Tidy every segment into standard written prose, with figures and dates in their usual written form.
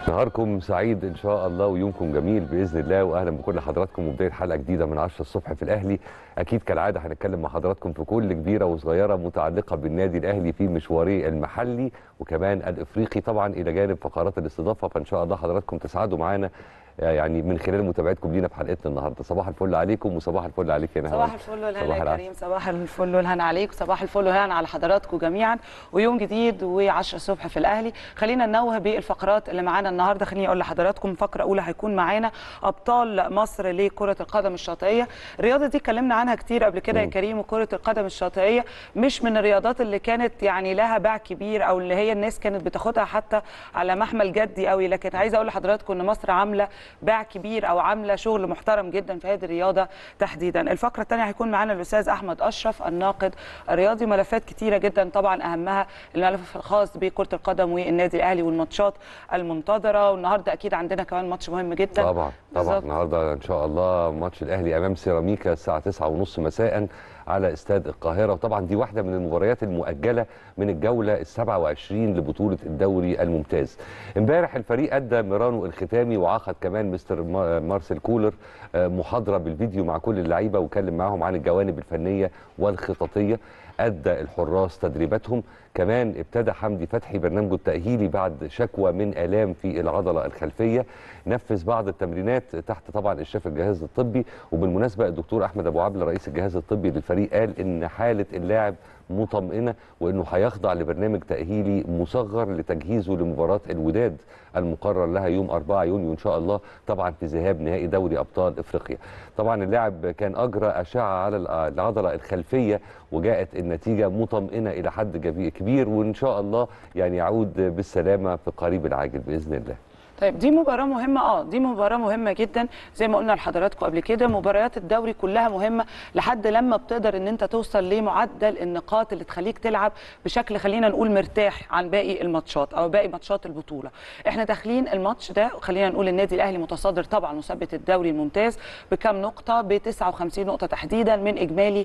نهاركم سعيد ان شاء الله ويومكم جميل باذن الله، واهلا بكل حضراتكم وبدايه حلقه جديده من 10 الصبح في الاهلي. اكيد كالعاده هنتكلم مع حضراتكم في كل كبيره وصغيره متعلقه بالنادي الاهلي في مشواريه المحلي وكمان الافريقي، طبعا الى جانب فقرات الاستضافه. فان شاء الله حضراتكم تسعدوا معانا يعني من خلال متابعتكم لينا في حلقتنا النهارده. صباح الفل عليكم وصباح الفل عليك يا نهى. صباح الفل والهنا يا كريم، صباح الفل والهنا عليك، وصباح الفل والهنا على حضراتكم جميعا، ويوم جديد و10 الصبح في الاهلي. خلينا ننوه بالفقرات اللي معانا النهارده. خليني اقول لحضراتكم فقره اولى هيكون معانا ابطال مصر لكره القدم الشاطئيه. الرياضه دي اتكلمنا عنها كتير قبل كده يا كريم، وكره القدم الشاطئيه مش من الرياضات اللي كانت يعني لها باع كبير او اللي هي الناس كانت بتاخدها حتى على محمل جدي قوي، لكن عايزه اقول لحضراتكم ان مصر عامله باع كبير او عامله شغل محترم جدا في هذه الرياضه تحديدا. الفقره الثانيه هيكون معانا الاستاذ احمد اشرف الناقد الرياضي، ملفات كتيره جدا طبعا اهمها الملف الخاص بكره القدم والنادي الاهلي والماتشات المنتظره. والنهارده اكيد عندنا كمان ماتش مهم جدا. طبعا النهارده ان شاء الله ماتش الاهلي امام سيراميكا الساعه 9:30 مساء على استاد القاهره، وطبعا دي واحده من المباريات المؤجله من الجوله ال27 لبطوله الدوري الممتاز. امبارح الفريق ادى ميرانو الختامي وعقد كمان مستر مارسيل كولر محاضره بالفيديو مع كل اللعيبه وكلم معاهم عن الجوانب الفنيه والخططيه. ادى الحراس تدريباتهم، كمان ابتدى حمدي فتحي برنامجه التاهيلي بعد شكوى من الام في العضله الخلفيه. نفذ بعض التمرينات تحت طبعا اشراف الجهاز الطبي. وبالمناسبه الدكتور احمد ابو عبله رئيس الجهاز الطبي للفريق قال ان حاله اللاعب مطمئنه وانه هيخضع لبرنامج تاهيلي مصغر لتجهيزه لمباراه الوداد المقرر لها يوم 4 يونيو ان شاء الله، طبعا في ذهاب نهائي دوري ابطال افريقيا. طبعا اللاعب كان اجرى اشعه على العضله الخلفيه وجاءت النتيجه مطمئنه الى حد كبير، وان شاء الله يعني يعود بالسلامه في القريب العاجل باذن الله. طيب دي مباراة مهمة، دي مباراة مهمة جدا زي ما قلنا لحضراتكم قبل كده. مباريات الدوري كلها مهمة لحد لما بتقدر ان انت توصل لمعدل النقاط اللي تخليك تلعب بشكل خلينا نقول مرتاح عن باقي الماتشات او باقي ماتشات البطولة. احنا داخلين الماتش ده خلينا نقول النادي الاهلي متصدر طبعا مثبت الدوري الممتاز بكام نقطة؟ ب 59 نقطة تحديدا من اجمالي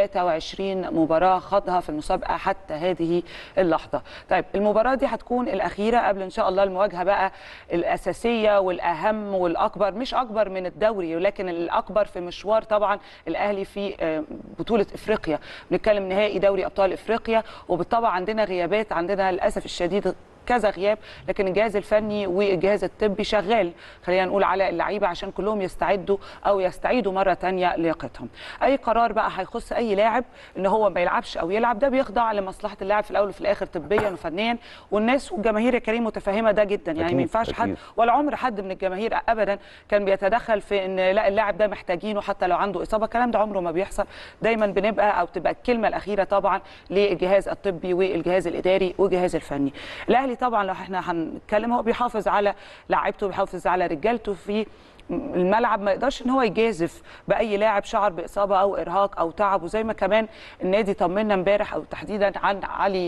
23 مباراة خاضها في المسابقة حتى هذه اللحظة. طيب المباراة دي هتكون الأخيرة قبل ان شاء الله المواجهة بقى الأساسية والأهم والأكبر، مش أكبر من الدوري ولكن الأكبر في مشوار طبعا الأهلي في بطولة إفريقيا. بنتكلم نهائي دوري أبطال إفريقيا، وبالطبع عندنا غيابات، عندنا للأسف الشديد كذا غياب، لكن الجهاز الفني والجهاز الطبي شغال خلينا نقول على اللعيبه عشان كلهم يستعدوا او يستعيدوا مره ثانيه لياقتهم. اي قرار بقى هيخص اي لاعب ان هو ما يلعبش او يلعب ده بيخضع لمصلحه اللاعب في الاول وفي الاخر طبيا وفنيا، والناس والجماهير يا كريم متفهمه ده جدا. يعني ما ينفعش حد ولا عمر حد من الجماهير ابدا كان بيتدخل في ان لا اللاعب ده محتاجينه حتى لو عنده اصابه. الكلام ده عمره ما بيحصل. دايما بنبقى او تبقى الكلمه الاخيره طبعا للجهاز الطبي والجهاز الاداري والجهاز الفني. الاهلي طبعا لو احنا هنتكلم هو بيحافظ على لاعيبته، بيحافظ على رجالته في الملعب، ما يقدرش ان هو يجازف باي لاعب شعر باصابه او ارهاق او تعب. وزي ما كمان النادي طمنا امبارح او تحديدا عن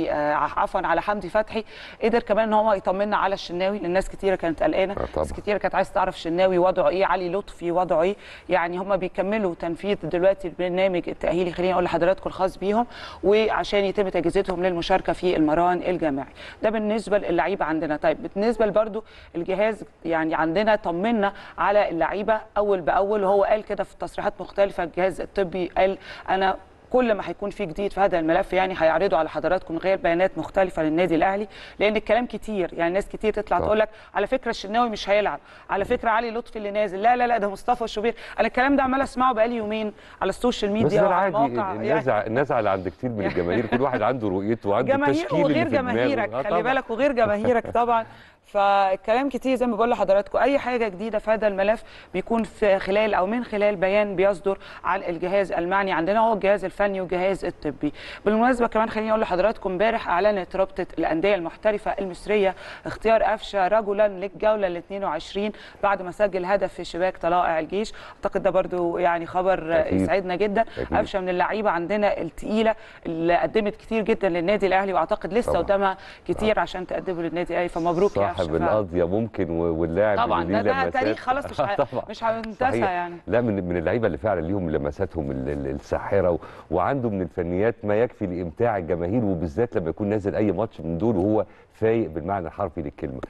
على حمدي فتحي، قدر كمان ان هو يطمنا على الشناوي لان ناس كتيره كانت قلقانه، ناس كتيره كانت عايزه تعرف الشناوي وضعه ايه، علي لطفي وضعه ايه. يعني هم بيكملوا تنفيذ دلوقتي البرنامج التاهيلي خليني اقول لحضراتكم الخاص بيهم، وعشان يتم تجهيزاتهم للمشاركه في المران الجماعي. ده بالنسبه للعيبه عندنا. طيب بالنسبه برضو الجهاز يعني عندنا طمنا على اللعيبه اول باول، وهو قال كده في تصريحات مختلفه. الجهاز الطبي قال انا كل ما هيكون في جديد في هذا الملف يعني هيعرضوا على حضراتكم غير بيانات مختلفه للنادي الاهلي، لان الكلام كتير. يعني ناس كتير تطلع تقول لك على فكره الشناوي مش هيلعب، على فكره علي لطفي اللي نازل، لا لا لا ده مصطفى الشوبير. انا الكلام ده عمال اسمعه بقالي يومين على السوشيال ميديا وعلى المواقع. النزعه اللي عند كتير من الجماهير، كل واحد عنده رؤيته وعنده التشكيل اللي في دماغه. جماهير وغير جماهيرك خلي بالك، وغير جماهيرك طبعا. فالكلام كتير زي ما بقول لحضراتكم. اي حاجه جديده في هذا الملف بيكون في خلال او من خلال بيان بيصدر عن الجهاز المعني عندنا هو الجهاز الفني والجهاز الطبي. بالمناسبه كمان خليني اقول لحضراتكم امبارح اعلنت رابطه الانديه المحترفه المصريه اختيار قفشه رجلا للجوله ال 22 بعد ما سجل هدف في شباك طلائع الجيش. اعتقد ده برضو يعني خبر يسعدنا جدا. قفشه من اللعيبه عندنا الثقيله اللي قدمت كتير جدا للنادي الاهلي، واعتقد لسه قدامها كتير عشان تقدمه للنادي الاهلي، فمبروك يا صاحب القضيه ممكن واللاعب طبعا ده تاريخ خلاص مش هينتسى يعني. لا من اللعيبه اللي فعلا ليهم لمساتهم الساحره وعنده من الفنيات ما يكفي لامتاع الجماهير، وبالذات لما يكون نازل اي ماتش من دول وهو فايق بالمعنى الحرفي للكلمه.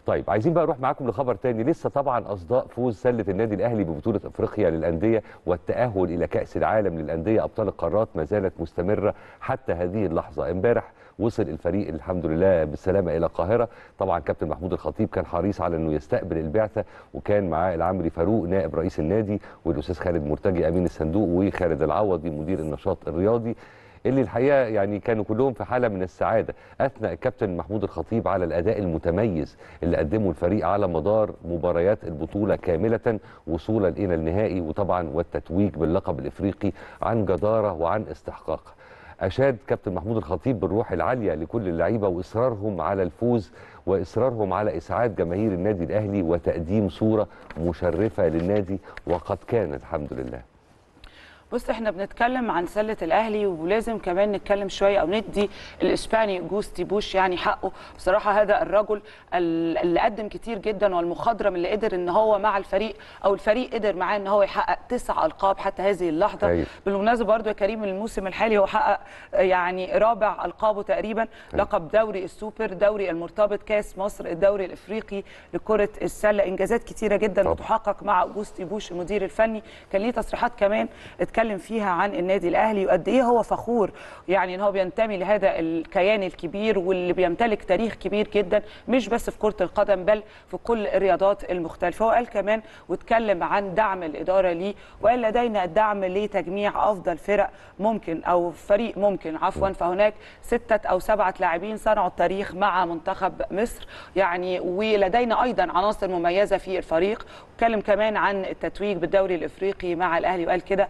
طيب عايزين بقى نروح معاكم لخبر تاني. لسه طبعا اصداء فوز سله النادي الاهلي ببطوله افريقيا للانديه والتاهل الى كاس العالم للانديه ابطال القارات ما زالت مستمره حتى هذه اللحظه. امبارح وصل الفريق الحمد لله بالسلامه الى القاهره. طبعا كابتن محمود الخطيب كان حريص على انه يستقبل البعثه، وكان معاه العمري فاروق نائب رئيس النادي، والاستاذ خالد مرتجي امين الصندوق، وخالد العوضي مدير النشاط الرياضي، اللي الحقيقه يعني كانوا كلهم في حاله من السعاده. اثنى الكابتن محمود الخطيب على الاداء المتميز اللي قدمه الفريق على مدار مباريات البطوله كامله وصولا الى النهائي، وطبعا والتتويج باللقب الافريقي عن جداره وعن استحقاق. اشاد كابتن محمود الخطيب بالروح العاليه لكل اللعيبه واصرارهم على الفوز واصرارهم على اسعاد جماهير النادي الاهلي وتقديم صوره مشرفه للنادي، وقد كان الحمد لله. بص، احنا بنتكلم عن سله الاهلي ولازم كمان نتكلم شويه او ندي الاسباني جوستي بوش يعني حقه. بصراحه هذا الرجل اللي قدم كتير جدا، والمخضرم اللي قدر ان هو مع الفريق او الفريق قدر معاه ان هو يحقق 9 القاب حتى هذه اللحظه. أيوة. بالمناسبه برضو يا كريم الموسم الحالي هو حقق يعني رابع القابه تقريبا. أيوة. لقب دوري السوبر، دوري المرتبط، كاس مصر، الدوري الافريقي لكره السله. انجازات كتيره جدا بتحقق مع جوستي بوش المدير الفني. كان ليه تصريحات كمان اتكلم فيها عن النادي الاهلي وقد ايه هو فخور يعني ان هو بينتمي لهذا الكيان الكبير واللي بيمتلك تاريخ كبير جدا، مش بس في كرة القدم بل في كل الرياضات المختلفة. هو قال كمان واتكلم عن دعم الإدارة ليه، وقال لدينا الدعم لتجميع أفضل فرق ممكن أو فريق ممكن عفوا، فهناك 6 أو 7 لاعبين صنعوا التاريخ مع منتخب مصر يعني، ولدينا أيضا عناصر مميزة في الفريق. واتكلم كمان عن التتويج بالدوري الإفريقي مع الأهلي، وقال كده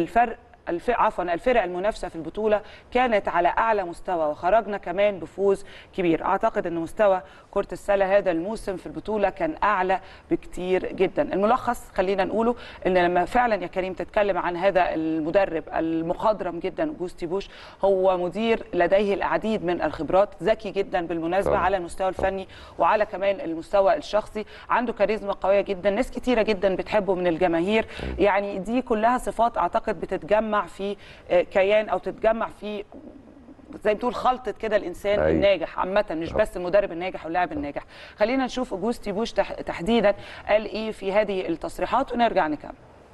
الفرق المنافسه في البطوله كانت على اعلى مستوى وخرجنا كمان بفوز كبير. اعتقد ان مستوى كره السله هذا الموسم في البطوله كان اعلى بكتير جدا. الملخص خلينا نقوله ان لما فعلا يا كريم تتكلم عن هذا المدرب المخضرم جدا جوستي بوش، هو مدير لديه العديد من الخبرات، ذكي جدا بالمناسبه على المستوى الفني وعلى كمان المستوى الشخصي، عنده كاريزما قويه جدا، ناس كتيره جدا بتحبه من الجماهير. يعني دي كلها صفات اعتقد بتتجمع في كيان او تتجمع في زي ما بتقول خلطه كده الانسان الناجح عامه، مش بس المدرب الناجح واللاعب الناجح. خلينا نشوف جوستي بوش تحديدا قال ايه في هذه التصريحات ونرجع نكمل.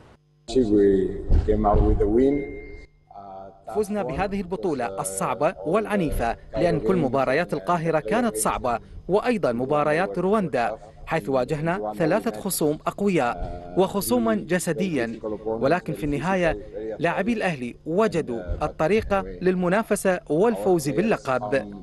فزنا بهذه البطولة الصعبة والعنيفة لأن كل مباريات القاهرة كانت صعبة، وأيضا مباريات رواندا حيث واجهنا 3 خصوم أقوياء وخصوما جسديا، ولكن في النهاية لاعبي الأهلي وجدوا الطريقة للمنافسة والفوز باللقب.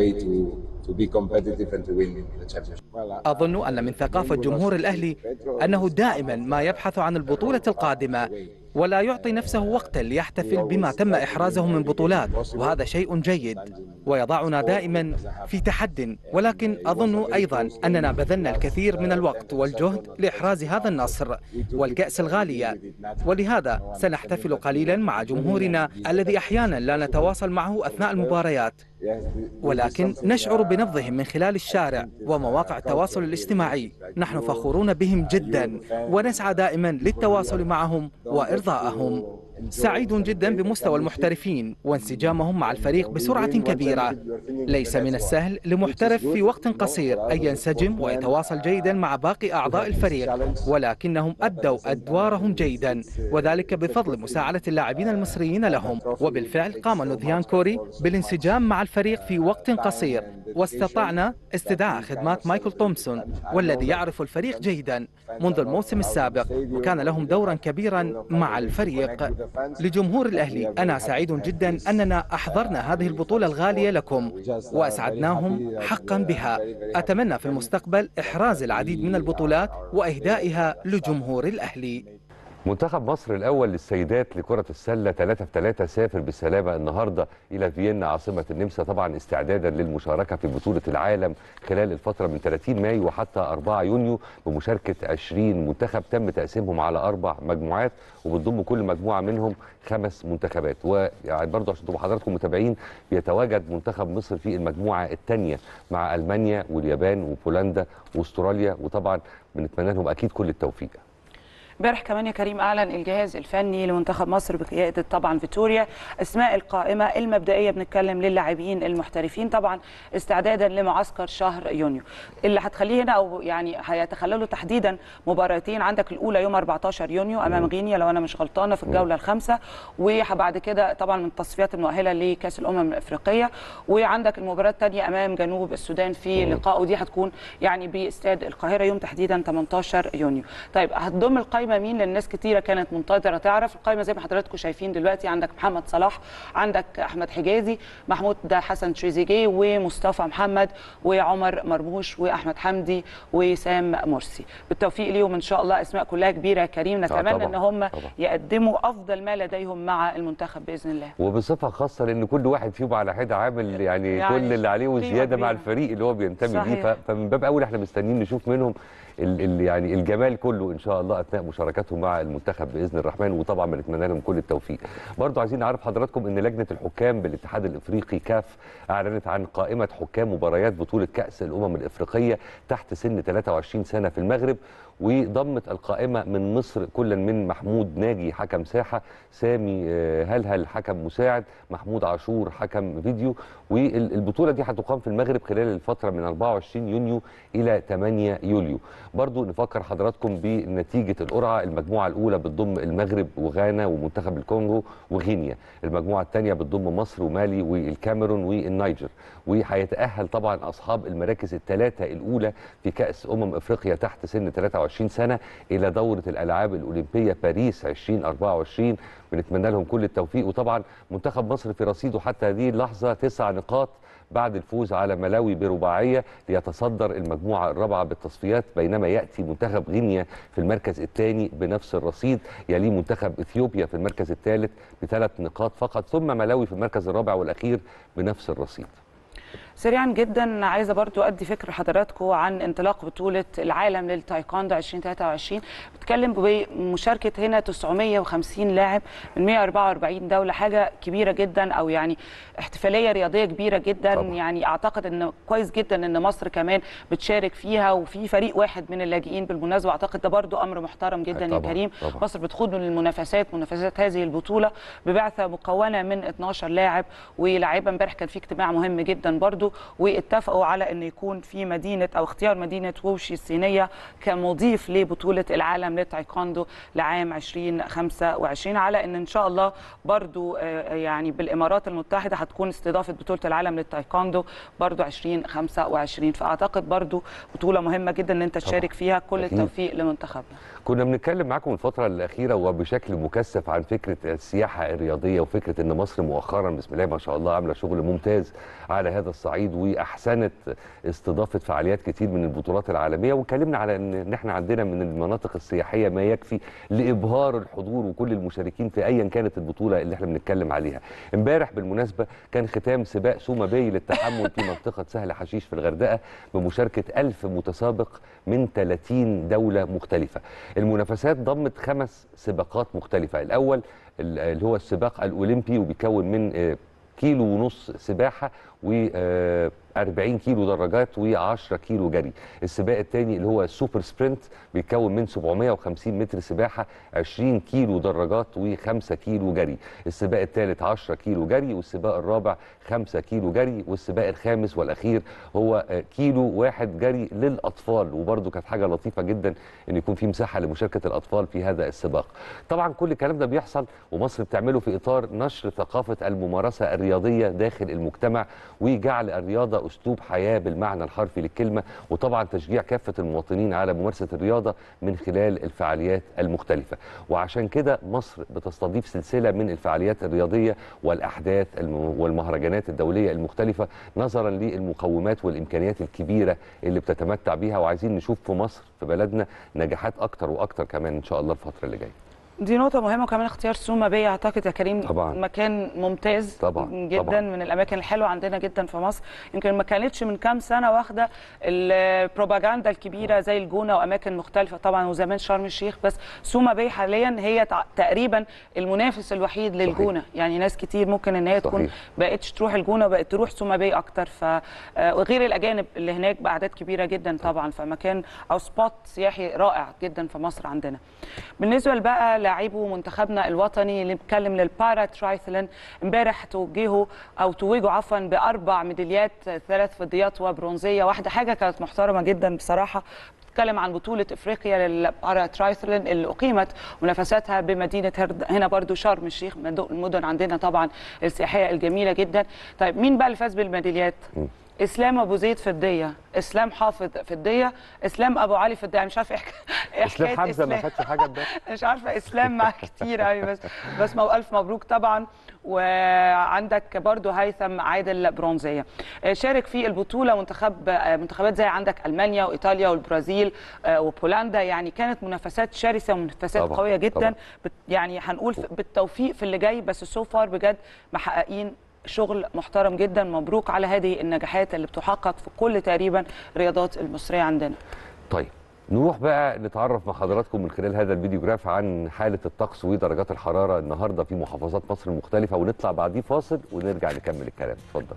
أظن أن من ثقافة جمهور الأهلي أنه دائما ما يبحث عن البطولة القادمة ولا يعطي نفسه وقتا ليحتفل بما تم إحرازه من بطولات، وهذا شيء جيد ويضعنا دائما في تحد. ولكن أظن أيضا أننا بذلنا الكثير من الوقت والجهد لإحراز هذا النصر والكأس الغالية، ولهذا سنحتفل قليلا مع جمهورنا الذي أحيانا لا نتواصل معه أثناء المباريات، ولكن نشعر بنبضهم من خلال الشارع ومواقع التواصل الاجتماعي. نحن فخورون بهم جدا ونسعى دائما للتواصل معهم وإرضائهم. سعيد جدا بمستوى المحترفين وانسجامهم مع الفريق بسرعة كبيرة. ليس من السهل لمحترف في وقت قصير أن ينسجم ويتواصل جيدا مع باقي أعضاء الفريق، ولكنهم أدوا أدوارهم جيدا، وذلك بفضل مساعدة اللاعبين المصريين لهم. وبالفعل قام نوديان كوري بالانسجام مع الفريق في وقت قصير، واستطعنا استدعاء خدمات مايكل تومسون والذي يعرف الفريق جيدا منذ الموسم السابق، وكان لهم دورا كبيرا مع الفريق. لجمهور الأهلي أنا سعيد جدا أننا أحضرنا هذه البطولة الغالية لكم وأسعدناهم حقا بها. أتمنى في المستقبل إحراز العديد من البطولات وإهدائها لجمهور الأهلي. منتخب مصر الأول للسيدات لكرة السلة 3-3 سافر بالسلامة النهاردة إلى فيينا عاصمة النمسا، طبعا استعدادا للمشاركة في بطولة العالم خلال الفترة من 30 مايو وحتى 4 يونيو بمشاركة 20 منتخب تم تقسيمهم على 4 مجموعات، وبتضم كل مجموعة منهم 5 منتخبات. ويعني برضه عشان تبقوا حضراتكم متابعين، بيتواجد منتخب مصر في المجموعة الثانية مع ألمانيا واليابان وبولندا واستراليا، وطبعا بنتمنى لهم أكيد كل التوفيق. امبارح كمان يا كريم اعلن الجهاز الفني لمنتخب مصر بقياده طبعا فيتوريا اسماء القائمه المبدئيه، بنتكلم للاعبين المحترفين طبعا استعدادا لمعسكر شهر يونيو اللي هتخليه هنا، او يعني هيتخللوا تحديدا مباراتين. عندك الاولى يوم 14 يونيو امام غينيا لو انا مش غلطانه في الجوله الخامسه، وبعد كده طبعا من التصفيات المؤهله لكاس الامم الافريقيه، وعندك المباراه الثانيه امام جنوب السودان في لقاء، ودي هتكون يعني باستاد القاهره يوم تحديدا 18 يونيو. طيب هتضم القائمه مين؟ للناس كتيره كانت منتظره تعرف القائمه. زي ما حضراتكم شايفين دلوقتي عندك محمد صلاح، عندك احمد حجازي، محمود حسن تريزيجيه، ومصطفى محمد، وعمر مرموش، واحمد حمدي، وسام مرسي. بالتوفيق ليهم ان شاء الله، اسماء كلها كبيره يا كريم، نتمنى ان هم يقدموا افضل ما لديهم مع المنتخب باذن الله، وبصفه خاصه لان كل واحد فيهم على حده عامل يعني كل اللي عليه وزياده مع الفريق اللي هو بينتمي ليه، فمن باب اول احنا مستنيين نشوف منهم يعني الجمال كله ان شاء الله اثناء مشاركتهم مع المنتخب باذن الرحمن، وطبعا بنتمنى لهم كل التوفيق. برضو عايزين نعرف حضراتكم ان لجنه الحكام بالاتحاد الافريقي كاف اعلنت عن قائمه حكام مباريات بطوله كاس الامم الافريقيه تحت سن 23 سنه في المغرب، وضمت القائمه من مصر كلا من محمود ناجي حكم ساحه، سامي هلهل حكم مساعد، محمود عاشور حكم فيديو. والبطوله دي هتقام في المغرب خلال الفتره من 24 يونيو الى 8 يوليو. برضو نفكر حضراتكم بنتيجه القرعه، المجموعه الاولى بتضم المغرب وغانا ومنتخب الكونغو وغينيا، المجموعه الثانيه بتضم مصر ومالي والكاميرون والنيجر، وهيتاهل طبعا اصحاب المراكز الثلاثه الاولى في كاس افريقيا تحت سن 23 سنه الى دوره الالعاب الاولمبيه باريس 2024. بنتمنى لهم كل التوفيق. وطبعا منتخب مصر في رصيده حتى هذه اللحظه 9 نقاط بعد الفوز على ملاوي برباعيه ليتصدر المجموعه الرابعه بالتصفيات، بينما ياتي منتخب غينيا في المركز الثاني بنفس الرصيد، يليه منتخب اثيوبيا في المركز الثالث ب3 نقاط فقط، ثم ملاوي في المركز الرابع والاخير بنفس الرصيد. سريعا جدا عايزه برضو ادي فكره لحضراتكم عن انطلاق بطوله العالم للتايكوندو 2023. بتكلم بمشاركه هنا 950 لاعب من 144 دوله، حاجه كبيره جدا، او يعني احتفاليه رياضيه كبيره جدا طبعا. يعني اعتقد ان كويس جدا ان مصر كمان بتشارك فيها، وفي فريق واحد من اللاجئين بالمناسبه، اعتقد ده برضو امر محترم جدا طبعا. يا كريم طبعا. مصر بتخوض منافسات هذه البطوله ببعثه مكونه من 12 لاعب ولاعيبه. امبارح كان في اجتماع مهم جدا برضو، واتفقوا على ان يكون في مدينه او اختيار مدينه ووشي الصينيه كمضيف لبطوله العالم للتايكوندو لعام 2025، على ان شاء الله برضو يعني بالامارات المتحده هتكون استضافه بطوله العالم للتايكوندو برضو 2025. فاعتقد برضو بطوله مهمه جدا ان انت تشارك فيها. كل التوفيق لمنتخبنا. كنا بنتكلم معاكم الفتره الاخيره وبشكل مكثف عن فكره السياحه الرياضيه، وفكره ان مصر مؤخرا بسم الله ما شاء الله عامله شغل ممتاز على هذا الصعيد، واحسنت استضافه فعاليات كتير من البطولات العالميه، واتكلمنا على ان احنا عندنا من المناطق السياحيه ما يكفي لابهار الحضور وكل المشاركين في ايا كانت البطوله اللي احنا بنتكلم عليها. امبارح بالمناسبه كان ختام سباق سوما باي للتحمل في منطقه سهل حشيش في الغردقه بمشاركه 1000 متسابق من 30 دوله مختلفه. المنافسات ضمت 5 سباقات مختلفه، الاول اللي هو السباق الاولمبي وبيكون من 1.5 كيلو سباحه و40 كيلو دراجات و10 كيلو جري. السباق الثاني اللي هو السوبر سبرنت بيتكون من 750 متر سباحه، 20 كيلو دراجات و5 كيلو جري. السباق الثالث 10 كيلو جري، والسباق الرابع 5 كيلو جري، والسباق الخامس والاخير هو كيلو واحد جري للاطفال. وبرده كانت حاجه لطيفه جدا ان يكون في مساحه لمشاركه الاطفال في هذا السباق. طبعا كل الكلام ده بيحصل ومصر بتعمله في اطار نشر ثقافه الممارسه الرياضيه داخل المجتمع، وجعل الرياضه اسلوب حياه بالمعنى الحرفي للكلمه، وطبعا تشجيع كافه المواطنين على ممارسه الرياضه من خلال الفعاليات المختلفه. وعشان كده مصر بتستضيف سلسله من الفعاليات الرياضيه والاحداث والمهرجانات الدوليه المختلفه نظرا للمقومات والامكانيات الكبيره اللي بتتمتع بيها، وعايزين نشوف في مصر في بلدنا نجاحات اكتر واكتر كمان ان شاء الله الفتره اللي جايه. دي نقطة مهمة، وكمان اختيار سوما بي اعتقد يا كريم طبعا مكان ممتاز طبعا جدا طبعا. من الاماكن الحلوة عندنا جدا في مصر. يمكن ما كانتش من كام سنة واخدة البروباغندا الكبيرة زي الجونة واماكن مختلفة طبعا، وزمان شرم الشيخ، بس سوما بي حاليا هي تقريبا المنافس الوحيد للجونة. صحيح. يعني ناس كتير ممكن ان هي تكون بقتش تروح الجونة وبقت تروح سوما بي اكتر، وغير الاجانب اللي هناك باعداد كبيرة جدا طبعا، فمكان او سبوت سياحي رائع جدا في مصر عندنا. بالنسبة بقى لاعبو منتخبنا الوطني اللي بيتكلم للبارا ترايثلون، امبارح توجهوا ب4 ميداليات، 3 فضيات وبرونزيه واحده، حاجه كانت محترمه جدا بصراحه. بتتكلم عن بطوله افريقيا للبارا ترايثلون اللي اقيمت منافساتها بمدينه هنا برضو شرم الشيخ، المدن عندنا طبعا السياحيه الجميله جدا. طيب مين بقى اللي فاز بالميداليات؟ اسلام ابو زيد فضيه، اسلام حافظ فضيه، اسلام ابو علي فضيه. مش عارفه ايه اسلام حمزه ما خدش حاجه امبارح. مش عارفه اسلام مع كتير قوي، بس الف مبروك طبعا. وعندك برضو هيثم عادل برونزيه. شارك في البطوله منتخبات زي عندك المانيا وايطاليا والبرازيل وبولندا. يعني كانت منافسات شرسه ومنافسات قويه جدا طبعا. يعني هنقول بالتوفيق في اللي جاي، بس سو فار بجد محققين شغل محترم جدا. مبروك على هذه النجاحات اللي بتحقق في كل تقريبا الرياضات المصريه عندنا. طيب نروح بقى نتعرف مع حضراتكم من خلال هذا الفيديوغراف عن حاله الطقس ودرجات الحراره النهارده في محافظات مصر المختلفه، ونطلع بعديه فاصل ونرجع نكمل الكلام. اتفضل.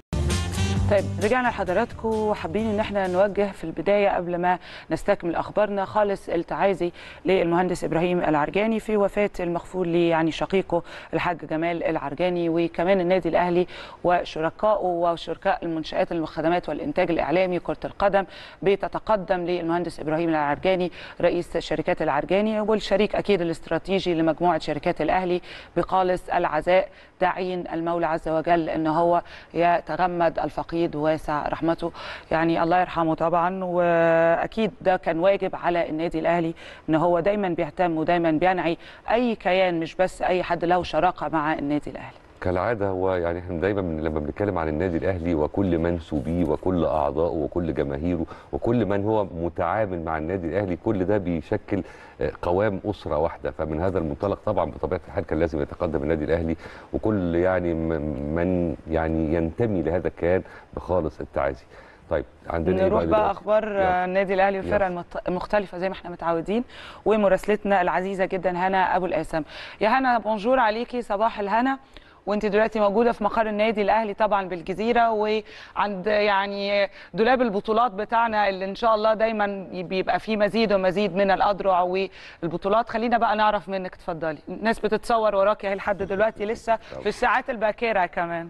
طيب رجعنا لحضراتكم، وحابين ان احنا نوجه في البدايه قبل ما نستكمل اخبارنا خالص التعازي للمهندس ابراهيم العرجاني في وفاه المغفور ليه، يعني شقيقه الحاج جمال العرجاني، وكمان النادي الاهلي وشركائه وشركاء المنشات الخدمات والانتاج الاعلامي كره القدم بتتقدم للمهندس ابراهيم العرجاني رئيس شركات العرجاني والشريك اكيد الاستراتيجي لمجموعه شركات الاهلي بخالص العزاء، داعين المولى عز وجل ان هو يتغمد الفقيد واسع رحمته، يعني الله يرحمه طبعا. واكيد ده كان واجب على النادي الاهلي ان هو دايما بيهتم ودايما بينعي اي كيان، مش بس اي حد له شراكه مع النادي الاهلي. كالعاده هو يعني احنا دايما لما بنتكلم عن النادي الاهلي وكل منسوبيه وكل اعضائه وكل جماهيره وكل من هو متعامل مع النادي الاهلي، كل ده بيشكل قوام اسره واحده. فمن هذا المنطلق طبعا بطبيعه الحال كان لازم يتقدم النادي الاهلي وكل يعني من يعني ينتمي لهذا الكيان بخالص التعازي. طيب عندنا نروح بقى اخبار النادي الاهلي والفرق المختلفه زي ما احنا متعودين، ومراسلتنا العزيزه جدا هنا ابو القاسم. يا هنا بونجور عليكي، صباح الهنا. وانت دلوقتي موجوده في مقر النادي الاهلي طبعا بالجزيره، وعند يعني دولاب البطولات بتاعنا اللي ان شاء الله دايما بيبقى فيه مزيد ومزيد من الاذرع والبطولات. خلينا بقى نعرف منك، اتفضلي. الناس بتتصور وراكي اهي لحد دلوقتي لسه في الساعات الباكره كمان.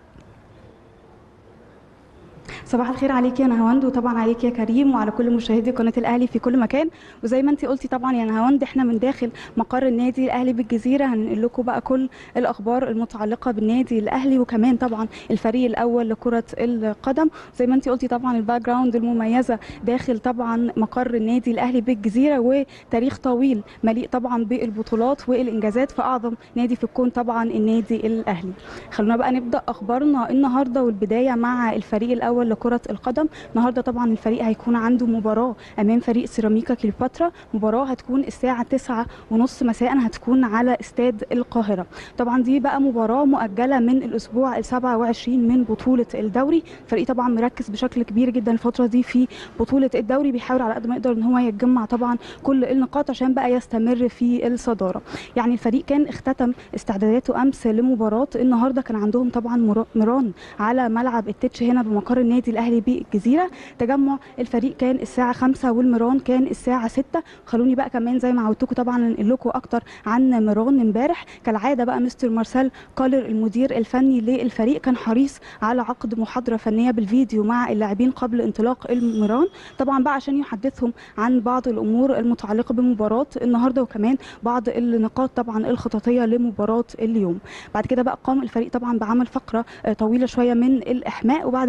صباح الخير عليك يا نهاوند، وطبعا عليك يا كريم، وعلى كل مشاهدي قناه الاهلي في كل مكان. وزي ما انت قلتي طبعا يا نهاوند، احنا من داخل مقر النادي الاهلي بالجزيره هننقل لكم بقى كل الاخبار المتعلقه بالنادي الاهلي، وكمان طبعا الفريق الاول لكره القدم. زي ما انت قلتي طبعا الباك جراوند المميزه داخل طبعا مقر النادي الاهلي بالجزيره، وتاريخ طويل مليء طبعا بالبطولات والانجازات في اعظم نادي في الكون طبعا النادي الاهلي. خلونا بقى نبدا اخبارنا النهارده، والبدايه مع الفريق الاول لكرة القدم. النهارده طبعا الفريق هيكون عنده مباراة امام فريق سيراميكا كليوباترا، مباراة هتكون الساعة 9:30 مساء، هتكون على استاد القاهرة. طبعا دي بقى مباراة مؤجلة من الاسبوع ال27 من بطولة الدوري. الفريق طبعا مركز بشكل كبير جدا الفترة دي في بطولة الدوري، بيحاول على قد ما يقدر ان هو يتجمع طبعا كل النقاط عشان بقى يستمر في الصدارة. يعني الفريق كان اختتم استعداداته امس لمباراة النهارده، كان عندهم طبعا مران على ملعب التتش هنا بمقر النادي الاهلي بالجزيره. تجمع الفريق كان الساعه 5 والمران كان الساعه 6. خلوني بقى كمان زي ما عودتكم طبعا ننقل لكم اكتر عن مران امبارح. كالعاده بقى مستر مارسيل كولر المدير الفني للفريق كان حريص على عقد محاضره فنيه بالفيديو مع اللاعبين قبل انطلاق المران، طبعا بقى عشان يحدثهم عن بعض الامور المتعلقه بمباراه النهارده، وكمان بعض النقاط طبعا الخططيه لمباراه اليوم. بعد كده بقى قام الفريق طبعا بعمل فقره طويله شويه من الاحماء، وبعد كده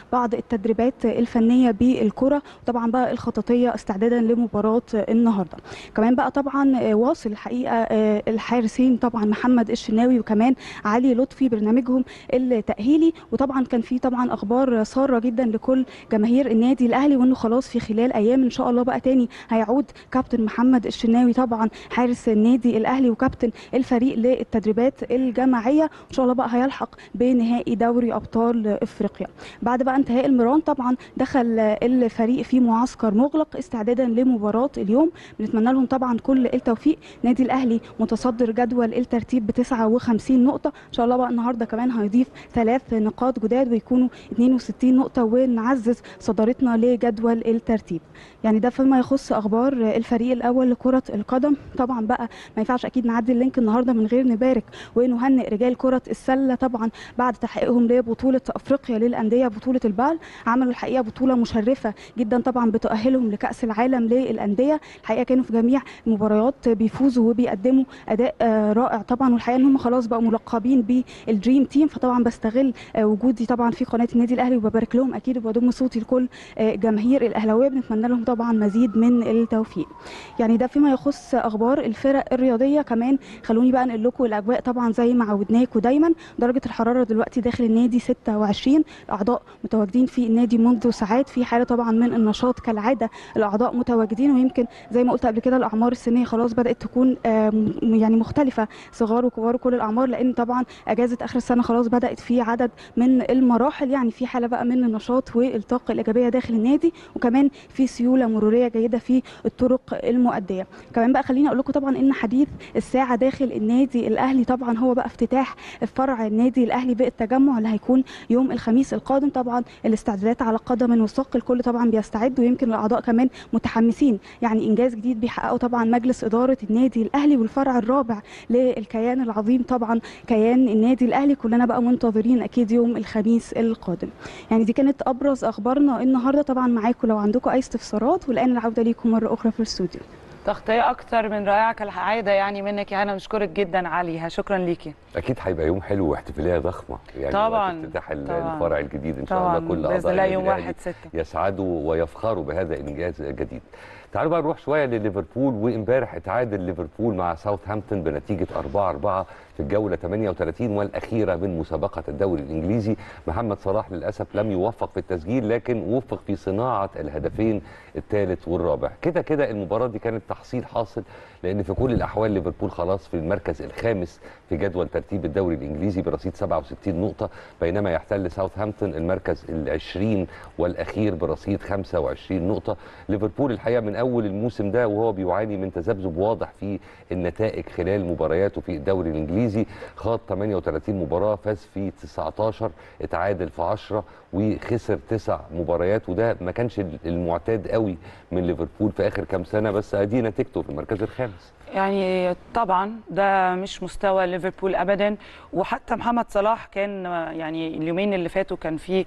بعض التدريبات الفنيه بالكره، وطبعا بقى الخططيه استعدادا لمباراه النهارده. كمان بقى طبعا واصل الحقيقه الحارسين طبعا محمد الشناوي وكمان علي لطفي برنامجهم التاهيلي، وطبعا كان في طبعا اخبار ساره جدا لكل جماهير النادي الاهلي، وانه خلاص في خلال ايام ان شاء الله بقى تاني هيعود كابتن محمد الشناوي طبعا حارس النادي الاهلي وكابتن الفريق للتدريبات الجماعيه، ان شاء الله بقى هيلحق بنهائي دوري ابطال افريقيا. بعد بقى انتهاء المران طبعا دخل الفريق في معسكر مغلق استعدادا لمباراه اليوم. بنتمنى لهم طبعا كل التوفيق. النادي الاهلي متصدر جدول الترتيب ب 59 نقطه، ان شاء الله بقى النهارده كمان هيضيف 3 نقاط جداد ويكونوا 62 نقطه ونعزز صدارتنا لجدول الترتيب. يعني ده فيما يخص اخبار الفريق الاول لكره القدم. طبعا بقى ما ينفعش اكيد نعدي اللينك النهارده من غير نبارك ونهنئ رجال كره السله طبعا بعد تحقيقهم لبطوله افريقيا للانديه بطوله البال. عملوا الحقيقه بطوله مشرفه جدا طبعا بتؤهلهم لكاس العالم للانديه. الحقيقه كانوا في جميع المباريات بيفوزوا وبيقدموا اداء رائع طبعا، والحقيقه ان هم خلاص بقوا ملقبين بالدريم تيم. فطبعا بستغل وجودي طبعا في قناه النادي الاهلي وببارك لهم اكيد وبضم صوتي لكل جماهير الاهلاويه. بنتمنى لهم طبعا مزيد من التوفيق. يعني ده فيما يخص اخبار الفرق الرياضيه. كمان خلوني بقى انقل لكم الاجواء طبعا زي ما عودناكم دايما. درجه الحراره دلوقتي داخل النادي 26، الاعضاء متواجدين في النادي منذ ساعات في حاله طبعا من النشاط كالعاده. الاعضاء متواجدين، ويمكن زي ما قلت قبل كده الاعمار السنيه خلاص بدات تكون يعني مختلفه، صغار وكبار كل الاعمار، لان طبعا اجازه اخر السنه خلاص بدات في عدد من المراحل. يعني في حاله بقى من النشاط والطاقه الايجابيه داخل النادي، وكمان في سيوله مروريه جيده في الطرق المؤديه. كمان بقى خليني اقول لكم طبعا ان حديث الساعه داخل النادي الاهلي طبعا هو بقى افتتاح فرع النادي الاهلي بالتجمع اللي هيكون يوم الخميس القادم. طبعا الاستعدادات على قدم وساق، الكل طبعا بيستعد، ويمكن الاعضاء كمان متحمسين. يعني انجاز جديد بيحققه طبعا مجلس اداره النادي الاهلي والفرع الرابع للكيان العظيم طبعا كيان النادي الاهلي. كلنا بقى منتظرين اكيد يوم الخميس القادم. يعني دي كانت ابرز اخبارنا النهارده. طبعا معاكم لو عندكم اي استفسارات، والان العوده ليكم مره اخرى في الاستوديو. تغطيه اكتر من رائعه كالعاده يعني منك يا هنا. نشكرك جدا عليها، شكرا ليكي. اكيد هيبقى يوم حلو واحتفاليه ضخمه يعني طبعا افتتاح الفرع الجديد ان شاء طبعا الله. كل باذن الله يوم 1/6 يسعدوا ويفخروا بهذا الانجاز الجديد. تعالوا بقى نروح شويه لليفربول. وامبارح اتعادل ليفربول مع ساوثهامبتون بنتيجه 4-4 في الجوله 38 والاخيره من مسابقه الدوري الانجليزي. محمد صلاح للاسف لم يوفق في التسجيل، لكن وفق في صناعه الهدفين الثالث والرابع. كده كده المباراه دي كانت تحصيل حاصل، لان في كل الاحوال ليفربول خلاص في المركز الخامس في جدول ترتيب الدوري الانجليزي برصيد 67 نقطه، بينما يحتل ساوثهامبتون المركز ال20 والاخير برصيد 25 نقطه. ليفربول الحقيقه من اول الموسم ده وهو بيعاني من تذبذب واضح في النتائج خلال مبارياته في الدوري الانجليزي. خاض 38 مباراه، فاز في 19، اتعادل في 10 وخسر 9 مباريات، وده ما كانش المعتاد قوي من ليفربول في اخر كام سنه، بس ادي نتيجته في المركز الخامس. يعني طبعا ده مش مستوى ليفربول ابدا. وحتى محمد صلاح كان يعني اليومين اللي فاتوا كان فيه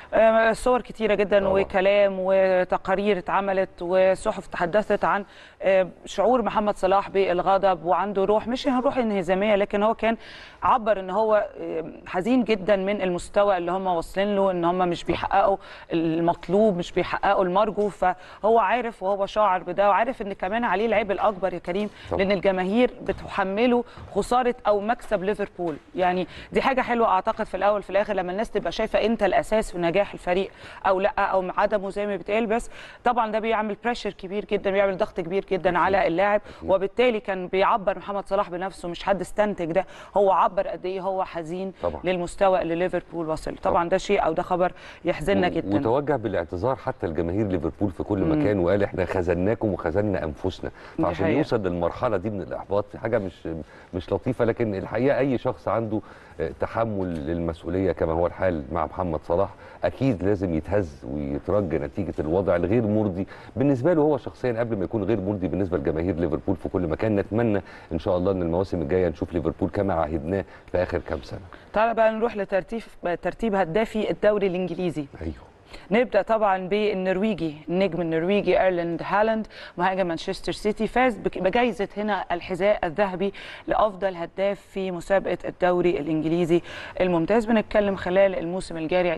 صور كتيرة جدا طبعا، وكلام وتقارير اتعملت وصحف تحدثت عن شعور محمد صلاح بالغضب، وعنده روح مش روح انهزامية، لكن هو كان عبر ان هو حزين جدا من المستوى اللي هم واصلين له، ان هم مش بيحققوا المطلوب، مش بيحققوا المرجو. فهو عارف وهو شاعر بده، وعارف ان كمان عليه العيب الاكبر يا كريم طبعا، لان الجماهير بتحمله خسارة او مكسب ليفربول. يعني دي حاجة حلوة اعتقد في الاول في الاخر لما الناس تبقى شايفة انت الاساس في نجاح الفريق او لا او عدمه زي ما بيتقال. بس طبعا ده بيعمل بريشر كبير جدا، بيعمل ضغط كبير جدا على اللاعب، وبالتالي كان بيعبر محمد صلاح بنفسه، مش حد استنتج ده، هو عبر قد ايه هو حزين طبعا للمستوى اللي ليفربول وصل. طبعا ده شيء او ده خبر يحزننا جدا. وتوجه بالاعتذار حتى لجماهير ليفربول في كل مكان، وقال احنا خذلناكم وخذلنا انفسنا. فعشان يوصل للمرحله دي من الاحباط في حاجه مش لطيفه. لكن الحقيقه اي شخص عنده تحمل للمسؤوليه كما هو الحال مع محمد صلاح اكيد لازم يتهز ويترجى نتيجه الوضع الغير مرضي بالنسبه له هو شخصيا قبل ما يكون غير مرضي بالنسبه لجماهير ليفربول في كل مكان. نتمنى ان شاء الله ان المواسم الجايه نشوف ليفربول كما عهدناه في اخر كام سنه. تعال بقى نروح لترتيب هدافي الدوري الانجليزي. ايوه نبدا طبعا بالنرويجي، النجم النرويجي ايرلينج هالاند مهاجم مانشستر سيتي، فاز بجائزه هنا الحذاء الذهبي لافضل هداف في مسابقه الدوري الانجليزي الممتاز. بنتكلم خلال الموسم الجاري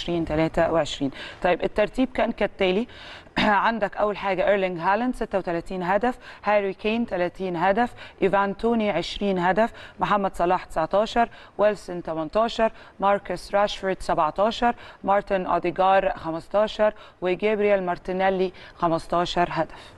22-23. طيب الترتيب كان كالتالي: عندك اول حاجه ايرلينج هالاند 36 هدف، هاري كين 30 هدف، ايفان توني 20 هدف، محمد صلاح 19، ويلسون 18، ماركوس راشفورد 17، مارتن اوديجار 15، وجابرييل مارتينيلي 15 هدف.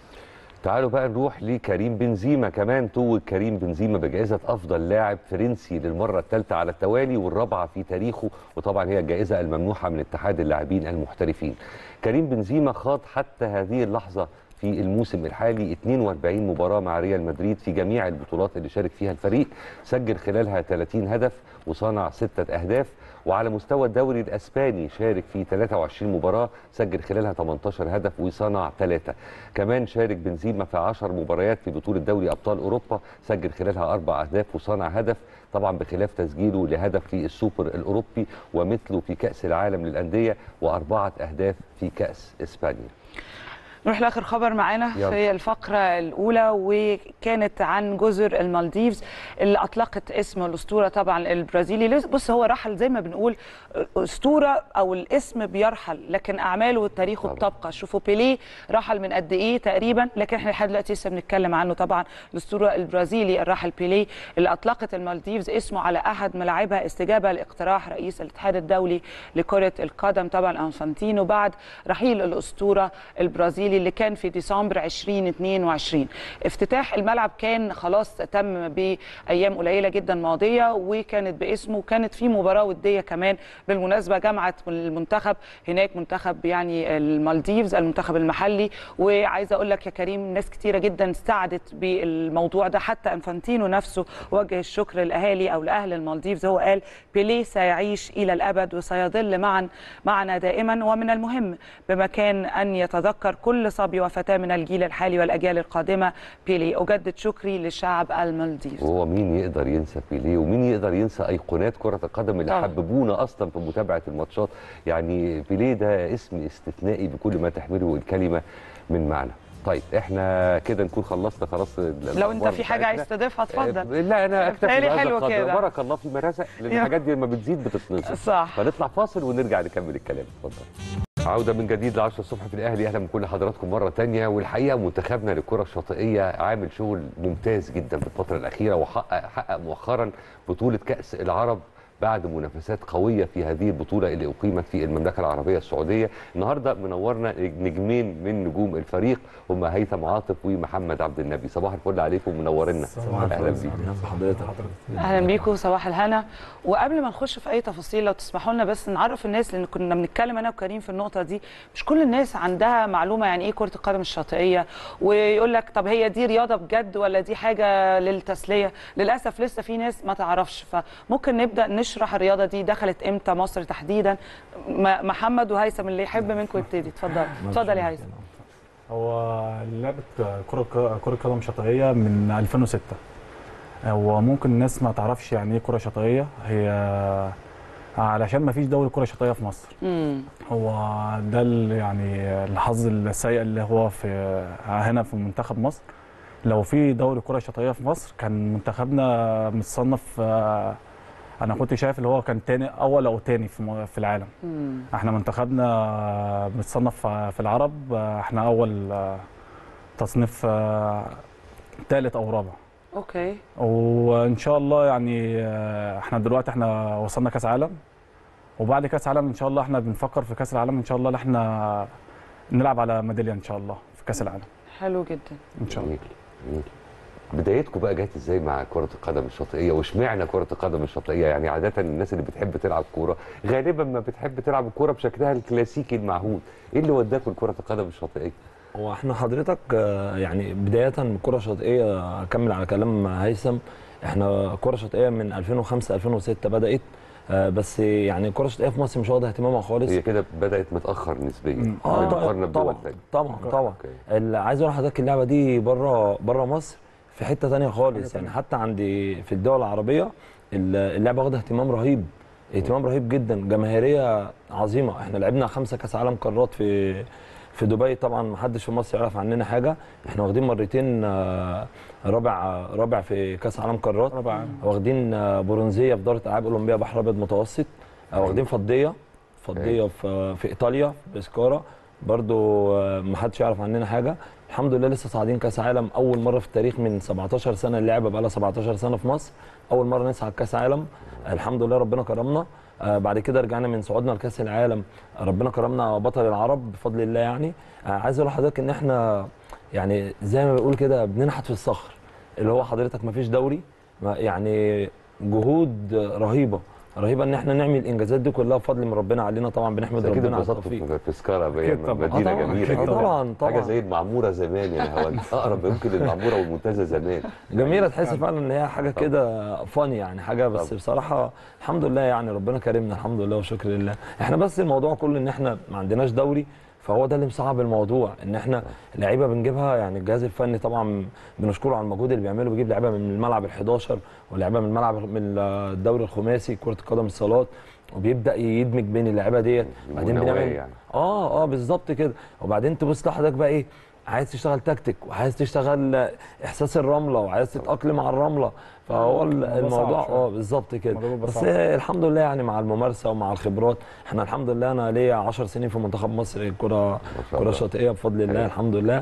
تعالوا بقى نروح لكريم بنزيما. كمان توج كريم بنزيما بجائزة أفضل لاعب فرنسي للمرة الثالثة على التوالي والرابعة في تاريخه، وطبعا هي الجائزة الممنوحة من اتحاد اللاعبين المحترفين. كريم بنزيما خاض حتى هذه اللحظة في الموسم الحالي 42 مباراة مع ريال مدريد في جميع البطولات اللي شارك فيها الفريق، سجل خلالها 30 هدف وصنع 6 أهداف. وعلى مستوى الدوري الأسباني شارك في 23 مباراة، سجل خلالها 18 هدف وصنع 3. كمان شارك بنزيما في 10 مباريات في بطولة دوري أبطال أوروبا، سجل خلالها 4 أهداف وصنع هدف، طبعا بخلاف تسجيله لهدف في السوبر الأوروبي ومثله في كأس العالم للأندية و4 أهداف في كأس إسبانيا. نروح لاخر خبر معانا في الفقره الاولى، وكانت عن جزر المالديفز اللي اطلقت اسم الاسطوره طبعا البرازيلي. بص هو رحل زي ما بنقول اسطوره، او الاسم بيرحل لكن اعماله وتاريخه بتبقى. شوفوا بيليه رحل من قد ايه تقريبا، لكن احنا لحد دلوقتي لسه بنتكلم عنه. طبعا الاسطوره البرازيلي الراحل بيليه اللي اطلقت المالديفز اسمه على احد ملاعبها استجابه لاقتراح رئيس الاتحاد الدولي لكره القدم طبعا انفانتينو بعد رحيل الاسطوره البرازيلي اللي كان في ديسمبر 2022. افتتاح الملعب كان خلاص تم بايام قليله جدا ماضيه، وكانت باسمه، وكانت في مباراه وديه كمان بالمناسبه جمعت المنتخب هناك، منتخب يعني المالديفز المنتخب المحلي. وعايزه اقول لك يا كريم ناس كتيره جدا ساعدت بالموضوع ده، حتى انفانتينو نفسه وجه الشكر للاهالي او لاهل المالديفز. هو قال بيليه سيعيش الى الابد وسيظل معنا دائما، ومن المهم بمكان ان يتذكر كل صبي وفتاه من الجيل الحالي والاجيال القادمه بيليه. اجدد شكري لشعب المالديف. وهو مين يقدر ينسى بيليه، ومين يقدر ينسى ايقونات كره القدم اللي حببونا اصلا في متابعه الماتشات. يعني بيليه ده اسم استثنائي بكل ما تحمله الكلمه من معنى. طيب احنا كده نكون خلصنا خلاص. لو انت في حاجه عايز تضيفها اتفضل. لا انا اكتفي بهذا القدر، بارك الله في مرزق، لان الحاجات دي لما بتزيد بتتنصف. صح. فنطلع فاصل ونرجع نكمل الكلام. اتفضل. عودة من جديد ل 10 الصبح في الأهلي. أهلا بكل حضراتكم مرة تانية. والحقيقة منتخبنا للكرة الشاطئية عامل شغل ممتاز جدا في الفترة الأخيرة، وحقق مؤخرا بطولة كأس العرب بعد منافسات قوية في هذه البطولة اللي أقيمت في المملكة العربية السعودية. النهاردة منورنا نجمين من نجوم الفريق، هم هيثم عاطف ومحمد عبد النبي. صباح الفل عليكم، منورنا. أهلا بيكم. أهلا بيكم، صباح الهنا. وقبل ما نخش في أي تفاصيل لو تسمحوا لنا بس نعرف الناس، لأن كنا بنتكلم أنا وكريم في النقطة دي، مش كل الناس عندها معلومة يعني إيه كرة القدم الشاطئية، ويقول لك طب هي دي رياضة بجد ولا دي حاجة للتسلية؟ للأسف لسه في ناس ما تعرفش، فممكن نبدأ نشرح الرياضة دي دخلت إمتى مصر تحديدا. محمد وهيثم اللي يحب منكم يبتدي. اتفضل يا هيثم. هو لعبة كرة قدم شاطئية من 2006. هو ممكن الناس ما تعرفش يعني ايه كرة شاطئية، هي علشان ما فيش دوري كرة شاطئية في مصر. هو ده يعني الحظ السيء اللي هو في هنا في منتخب مصر. لو في دوري كرة شاطئية في مصر كان منتخبنا متصنف، انا كنت شايف اللي هو كان تاني اول او تاني في العالم. احنا منتخبنا متصنف في العرب، احنا اول تصنيف ثالث او رابع. اوكي. وان شاء الله يعني احنا دلوقتي وصلنا كاس عالم، وبعد كاس عالم ان شاء الله احنا بنفكر في كاس العالم ان شاء الله احنا نلعب على ميداليه ان شاء الله في كاس العالم. حلو جدا ان شاء الله. بدايتكم بقى جت ازاي مع كرة القدم الشاطئية، واشمعنى كرة القدم الشاطئية؟ يعني عادة الناس اللي بتحب تلعب كورة غالبا ما بتحب تلعب الكورة بشكلها الكلاسيكي المعهود، ايه اللي وداكم لكرة القدم الشاطئية؟ هو احنا حضرتك يعني بداية الكرة الشاطئية، اكمل على كلام هيثم، احنا كرة شاطئية من 2005 2006 بدأت، بس يعني الكرة الشاطئية في مصر مش واخدة اهتمامها خالص. هي كده بدأت متأخر نسبيا مقارنة بدول ثانية. طبعا. عايز اقول لحضرتك اللعبة دي بره مصر في حته ثانيه خالص، يعني حتى عندي في الدول العربيه اللعبه واخده اهتمام رهيب. اهتمام رهيب جدا، جماهيريه عظيمه. احنا لعبنا 5 كاس عالم قارات في دبي، طبعا ما حدش في مصر يعرف عننا حاجه. احنا واخدين مرتين رابع في كاس عالم قارات، واخدين برونزيه في دوره العاب اولمبيه بحر ابيض متوسط، واخدين فضيه في ايطاليا بسكارا برضو، ما حدش يعرف عننا حاجه. الحمد لله لسه صاعدين كاس عالم اول مره في التاريخ من 17 سنه، اللعبه بقى لها 17 سنه في مصر، اول مره نصعد كاس عالم. الحمد لله ربنا كرمنا. بعد كده رجعنا من صعودنا لكاس العالم، ربنا كرمنا بطل العرب بفضل الله. يعني عايز اقول لحضرتك ان احنا يعني زي ما بنقول كده بننحت في الصخر، اللي هو حضرتك ما فيش دوري، يعني جهود رهيبه ان احنا نعمل الانجازات دي كلها بفضل من ربنا علينا. طبعا بنحمد ربنا على التوفيق. في تذكره مدينه جميله طبعا حاجه زي المعموره زمان يا هوند، اقرب يمكن للمعموره والمنتزه زمان. جميله، تحس فعلا ان هي حاجه كده فاني يعني حاجه، بس بصراحه الحمد لله يعني ربنا كرمنا الحمد لله وشكر لله. احنا بس الموضوع كله ان احنا ما عندناش دوري، فهو ده اللي مصعب الموضوع، ان احنا لعيبه بنجيبها. يعني الجهاز الفني طبعا بنشكره على المجهود اللي بيعمله، بيجيب لعيبه من الملعب ال11 ولعيبه من الدوري الخماسي كره القدم الصالات، وبيبدا يدمج بين اللعيبه ديت. بعدين بنعمل يعني. بالظبط كده. وبعدين تبص لحضرتك بقى ايه، عايز تشتغل تكتيك وعايز تشتغل احساس الرمله وعايز تتاقلم على الرمله، فهو الموضوع بالظبط كده. بس الحمد لله يعني مع الممارسه ومع الخبرات. احنا الحمد لله انا ليا 10 سنين في منتخب مصر كره شاطئيه بفضل الله الحمد لله،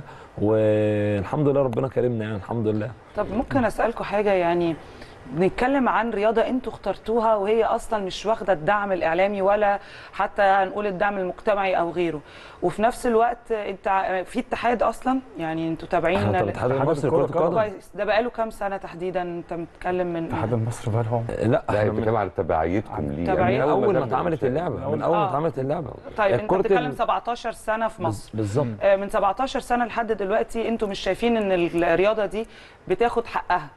والحمد لله ربنا كرمنا يعني الحمد لله. طب ممكن اسالكم حاجه؟ يعني بنتكلم عن رياضه انتوا اخترتوها وهي اصلا مش واخده الدعم الاعلامي ولا حتى هنقول الدعم المجتمعي او غيره، وفي نفس الوقت انت في اتحاد اصلا، يعني انتوا تابعين الاتحاد المصري لكره القدم. ده بقاله كام سنه تحديدا انت بتتكلم من الاتحاد المصري بقالهم لا احنا بنتكلم على تبعيتكم ليه من اول ما اتعملت اللعبه، من اول ما اتعملت اللعبه. طيب انت بتتكلم 17 سنه في مصر بالظبط. من 17 سنه لحد دلوقتي انتوا مش شايفين ان الرياضه دي بتاخد حقها؟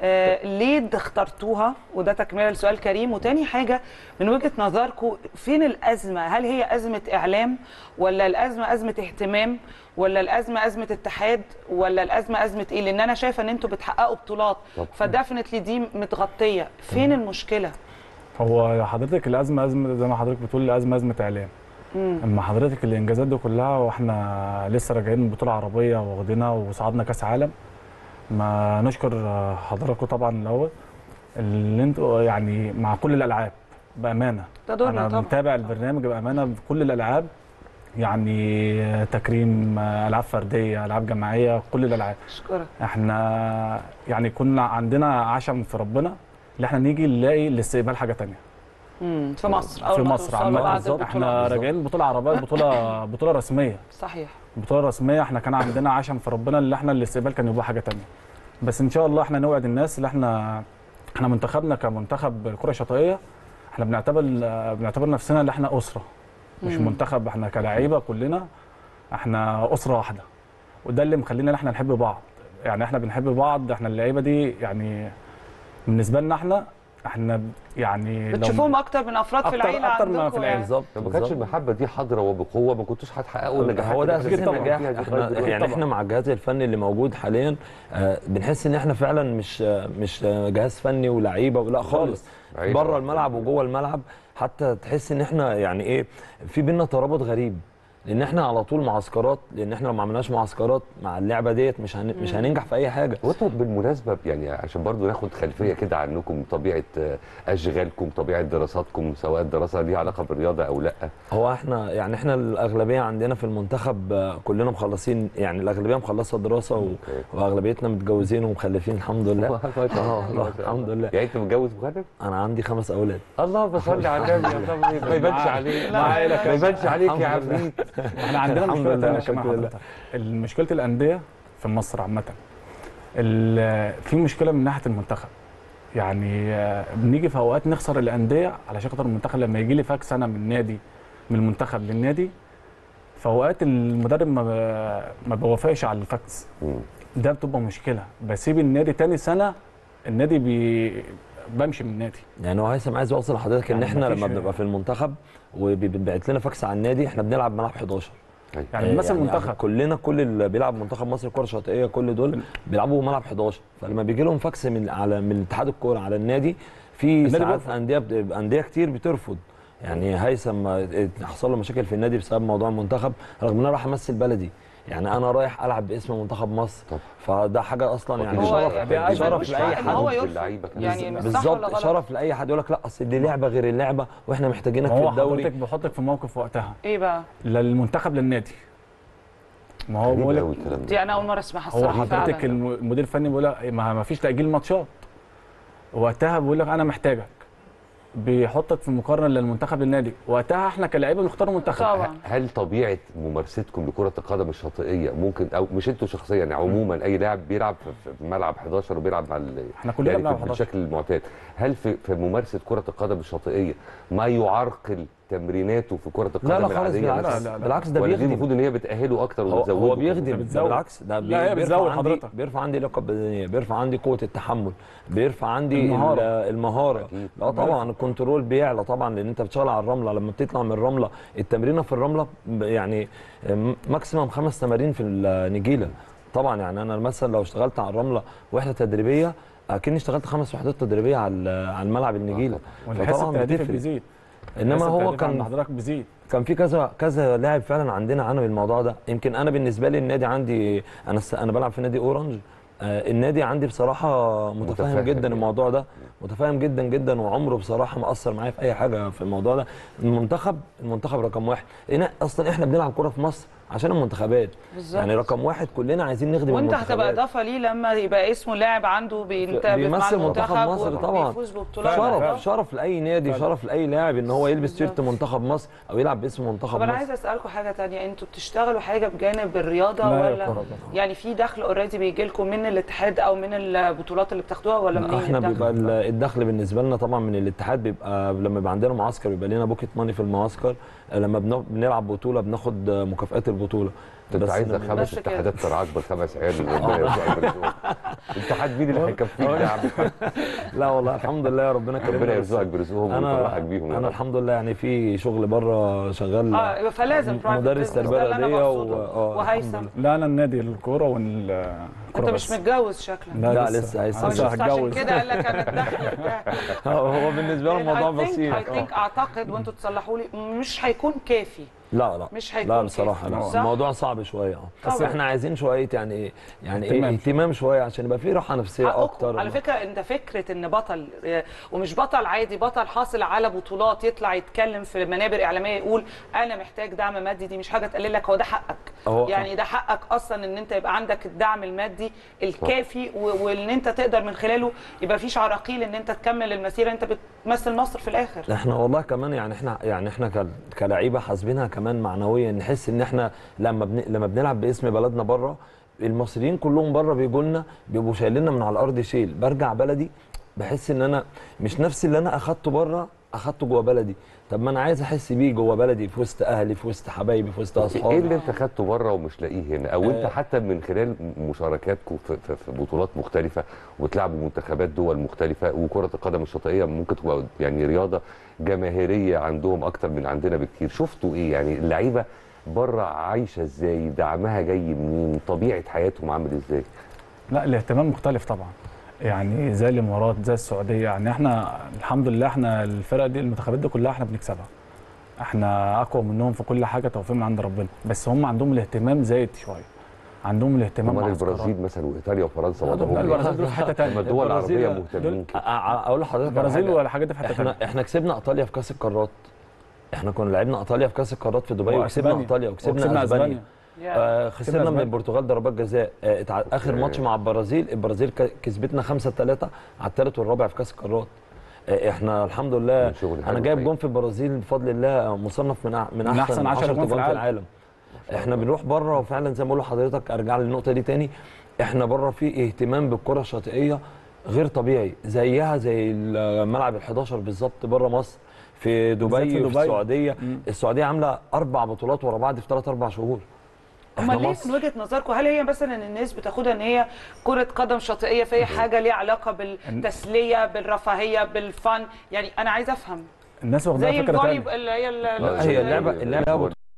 ليه اخترتوها؟ وده تكمله لسؤال كريم. وتاني حاجه من وجهه نظركم فين الازمه؟ هل هي ازمه اعلام ولا الازمه ازمه اهتمام ولا الازمه ازمه اتحاد ولا الازمه ازمه ايه؟ لان انا شايفه ان انتوا بتحققوا بطولات فدفنتلي دي متغطيه. فين المشكله؟ هو حضرتك الازمه ازمه زي ما حضرتك بتقول، الازمه ازمه اعلام. اما حضرتك الانجازات دي كلها واحنا لسه راجعين من بطوله عربيه واخدينها وصعدنا كاس عالم، ما نشكر حضراتكم طبعا الاول اللي انتوا يعني مع كل الالعاب بامانه. انا متابع البرنامج بامانه بكل الالعاب، يعني تكريم، العاب فرديه، العاب جماعيه، كل الالعاب. اشكرك. احنا يعني كنا عندنا عشم في ربنا ان احنا نيجي نلاقي الاستقبال حاجه ثانيه في مصر. في مصر عامه. احنا راجعين بطوله عربيه، بطوله رسميه. صحيح. بطوله رسميه. احنا كان عندنا عشم في ربنا ان احنا الاستقبال كان يبقى حاجه ثانيه. بس ان شاء الله احنا نوعد الناس ان احنا منتخبنا كمنتخب كره شاطئيه، احنا بنعتبر نفسنا ان احنا اسره مش منتخب. احنا كلاعيبه كلنا احنا اسره واحده، وده اللي مخلينا ان احنا نحب بعض. يعني احنا بنحب بعض، احنا اللعيبه دي يعني بالنسبه لنا احنا يعني بتشوفوهم اكتر من افراد في العيله اكتر ما عندكم في العيله. بالظبط. لو ما كانتش المحبه دي حاضره وبقوه ما كنتوش هتحققوا النجاح. هو ده اساس النجاح. يعني احنا مع الجهاز الفني اللي موجود حاليا بنحس ان احنا فعلا مش جهاز فني ولاعيبه ولا خالص، بره الملعب وجوه الملعب. حتى تحس ان احنا يعني ايه، في بينا ترابط غريب، لان احنا على طول معسكرات. لان احنا لو ما عملناش معسكرات مع اللعبه ديت مش هننجح في اي حاجه. وانتوا بالمناسبه يعني عشان برضو ناخد خلفيه كده عنكم، طبيعه اشغالكم، طبيعه دراساتكم، سواء الدراسه ليها علاقه بالرياضه او لا. هو احنا الاغلبيه عندنا في المنتخب كلنا مخلصين، يعني الاغلبيه مخلصه دراسه واغلبيتنا متجوزين ومخلفين الحمد لله. الحمد لله. يعني انت متجوز مخلف؟ انا عندي 5 اولاد. اللهم صل على النبي. ما يبانش عليك، ما يبانش عليك يا عفريت. احنا عندنا مشكله ثانيه كمان. مشكله الانديه في مصر عامه، في مشكله من ناحيه المنتخب. يعني بنيجي في اوقات نخسر الانديه علشان خاطر المنتخب. لما يجي لي فاكس انا من المنتخب للنادي، في اوقات المدرب ما بيوافقش على الفاكس ده، بتبقى مشكله. بسيب النادي تاني سنه النادي بمشي من النادي. يعني هو هيثم عايز اوصل لحضرتك ان احنا لما بنبقى في المنتخب وبيتبعت لنا فاكس على النادي، احنا بنلعب ملعب 11. يعني مثلا المنتخب كل اللي بيلعب منتخب مصر كره شاطئيه كل دول بيلعبوا ملعب 11. فلما بيجي لهم فاكس من اتحاد الكوره على النادي، في ساعات انديه كتير بترفض. يعني هيثم حصل له مشاكل في النادي بسبب موضوع المنتخب، رغم ان انا راح امثل بلدي، يعني انا رايح العب باسم منتخب مصر. فده حاجه اصلا يعني شرف لاي حد. هو يعني بالظبط شرف لاي حد يقول لك لا اصل دي لعبه غير اللعبه واحنا محتاجينك في الدوري. حضرتك بحطك في موقف وقتها ايه بقى؟ للمنتخب للنادي. ما هو بقول لك دي انا اول مره اسمعها الصراحه. هو حضرتك المدير الفني بيقول لك ما فيش تاجيل ماتشات، وقتها بيقول لك انا محتاجك، بيحطك في مقارنه للمنتخب للنادي. وقتها احنا كلاعيبه بنختار منتخب. هل طبيعه ممارستكم لكره القدم الشاطئيه ممكن، او مش انتوا شخصيا يعني عموما اي لاعب بيلعب في ملعب 11 وبيلعب مع احنا كلنا يعني بنلعب بالشكل المعتاد، هل في ممارسه كره القدم الشاطئيه ما يعرقل تمريناته في كره القدم العاديه؟ بالعكس ده بيخدم. المفروض ان هي بتاهله اكتر وبتزوده. هو بيخدم، بالعكس ده بيرفع عندي لياقه بدنيه، بيرفع عندي قوه التحمل، بيرفع عندي المهاره. لا طبعا الكنترول بيعلى طبعا، لان انت بتشتغل على الرمله. لما بتطلع من الرمله، التمرينه في الرمله يعني ماكسيمم 5 تمارين في النجيله طبعا. يعني انا مثلا لو اشتغلت على الرمله وحده تدريبيه اكني اشتغلت 5 وحدات تدريبيه على الملعب النجيله. فطبعا التهديف بيزيد. انما هو كان حضرتك بيزيد. كان في كذا لاعب فعلا عندنا عانوا من الموضوع ده. يمكن انا بالنسبه لي النادي عندي، انا بلعب في نادي اورنج. النادي عندي بصراحه متفاهم جدا الموضوع ده، متفاهم جدا جدا، وعمره بصراحه ما اثر معايا في اي حاجه في الموضوع ده. المنتخب رقم 1. اصلا احنا بنلعب كوره في مصر عشان المنتخبات بالزبط. يعني رقم 1 كلنا عايزين نخدم وانت المنتخبات. هتبقى اضافه ليه لما يبقى اسمه لاعب عنده بيمثل منتخب مصر طبعا. شرف لاي نادي، شرف لاي لاعب ان هو يلبس تيشيرت منتخب مصر او يلعب باسم منتخب مصر. طب انا عايزه اسالكم حاجه ثانيه، انتوا بتشتغلوا حاجه بجانب الرياضه ولا يعني في دخل اوريدي بيجي لكم من الاتحاد او من البطولات اللي بتاخدوها ولا منين؟ احنا بيبقى الدخل بالنسبه لنا طبعا من الاتحاد. بيبقى لما يبقى عندنا معسكر بيبقى لنا بوكيت ماني في المعسكر. لما بنلعب بطوله بناخد مكافئات البطوله. انت عايز 5 اتحادات ترعاك ب5 عيال. ربنا يرزقك برزقهم. الاتحاد مين اللي هيكفيك يا عم؟ لا والله الحمد لله ربنا كرمنا. ربنا يرزقك برزقهم ويفرحك بيهم. انا الحمد لله يعني في شغل بره شغال. فلازم مدرس تربيه رياضيه وهيثم. لا انا النادي الكوره انت مش متجوز شكلك. لا لسه هتجوز. عشان كده قال لك انا الدخل بتاعي. هو بالنسبه له الموضوع بسيط. اعتقد وانتوا تصلحوا لي مش هيكون كافي. لا مش هيكون لا بصراحه لا. الموضوع صعب شويه بس احنا عايزين شويه يعني اهتمام شويه عشان يبقى في راحه نفسيه اكتر. على فكره انت فكره ان بطل ومش بطل عادي، بطل حاصل على بطولات يطلع يتكلم في منابر اعلاميه يقول انا محتاج دعم مادي، دي مش حاجه تقلل لك، هو ده حقك. يعني ده حقك اصلا ان انت يبقى عندك الدعم المادي الكافي وان انت تقدر من خلاله يبقى فيش عراقيل ان انت تكمل المسيره. انت بتمثل مصر في الاخر. احنا والله كمان يعني احنا كلاعيبه حاسبينها كمان معنويا. نحس ان احنا لما بنلعب باسم بلدنا بره، المصريين كلهم بره بيجوا لنا بيبقوا شايليننا من على الارض شيل. برجع بلدي بحس ان انا مش نفس اللي انا اخدته بره اخدته جوه بلدي. طب ما انا عايز احس بيه جوه بلدي، في وسط اهلي، في وسط حبايبي، في وسط اصحابي. ايه اللي انت خدته بره ومش لاقيه هنا؟ او انت حتى من خلال مشاركاتكم في بطولات مختلفه وتلعبوا منتخبات دول مختلفه، وكره القدم الشاطئيه ممكن تبقى يعني رياضه جماهيريه عندهم اكتر من عندنا بكتير. شفتوا ايه يعني اللعيبه بره عايشه ازاي؟ دعمها جاي منين؟ طبيعه حياتهم عامل ازاي؟ لا الاهتمام مختلف طبعا. يعني زي الامارات زي السعوديه. يعني احنا الحمد لله احنا الفرق دي المنتخبات دي كلها احنا بنكسبها. احنا اقوى منهم في كل حاجه، توفيق من عند ربنا. بس هم عندهم الاهتمام زايد شويه. عندهم الاهتمام مع البرازيل مثلا وايطاليا وفرنسا وضعهم. البرازيل دول في حته ثانيه. الدول العربيه مهتمين كده. اقول لحضرتك البرازيل والحاجات دي في حته ثانيه. احنا كسبنا ايطاليا في كاس القارات. احنا كنا لعبنا ايطاليا في كاس القارات في دبي وكسبنا ايطاليا وكسبنا اسبانيا. خسرنا من البرتغال ضربات جزاء. اخر ماتش مع البرازيل كسبتنا 5-3 على الثالث والرابع في كاس القارات. احنا الحمد لله انا جايب جون في البرازيل بفضل الله مصنف من احسن 10 جون في العالم. احنا بنروح بره وفعلا زي ما بقول لحضرتك ارجع للنقطه دي تاني. احنا بره في اهتمام بالكره الشاطئيه غير طبيعي، زيها زي الملعب ال11 بالظبط بره مصر، في دبي وفي السعوديه. السعوديه عامله 4 بطولات ورا بعض في 3-4 شهور. امال ليه من وجهه نظركم هل هي مثلا ان الناس بتاخدها ان هي كره قدم شاطئيه فهي حاجه ليها علاقه بالتسليه بالرفاهيه بالفن؟ يعني انا عايز افهم. الناس واخداها فكره ثانيه زي الفولي اللي هي اللعبه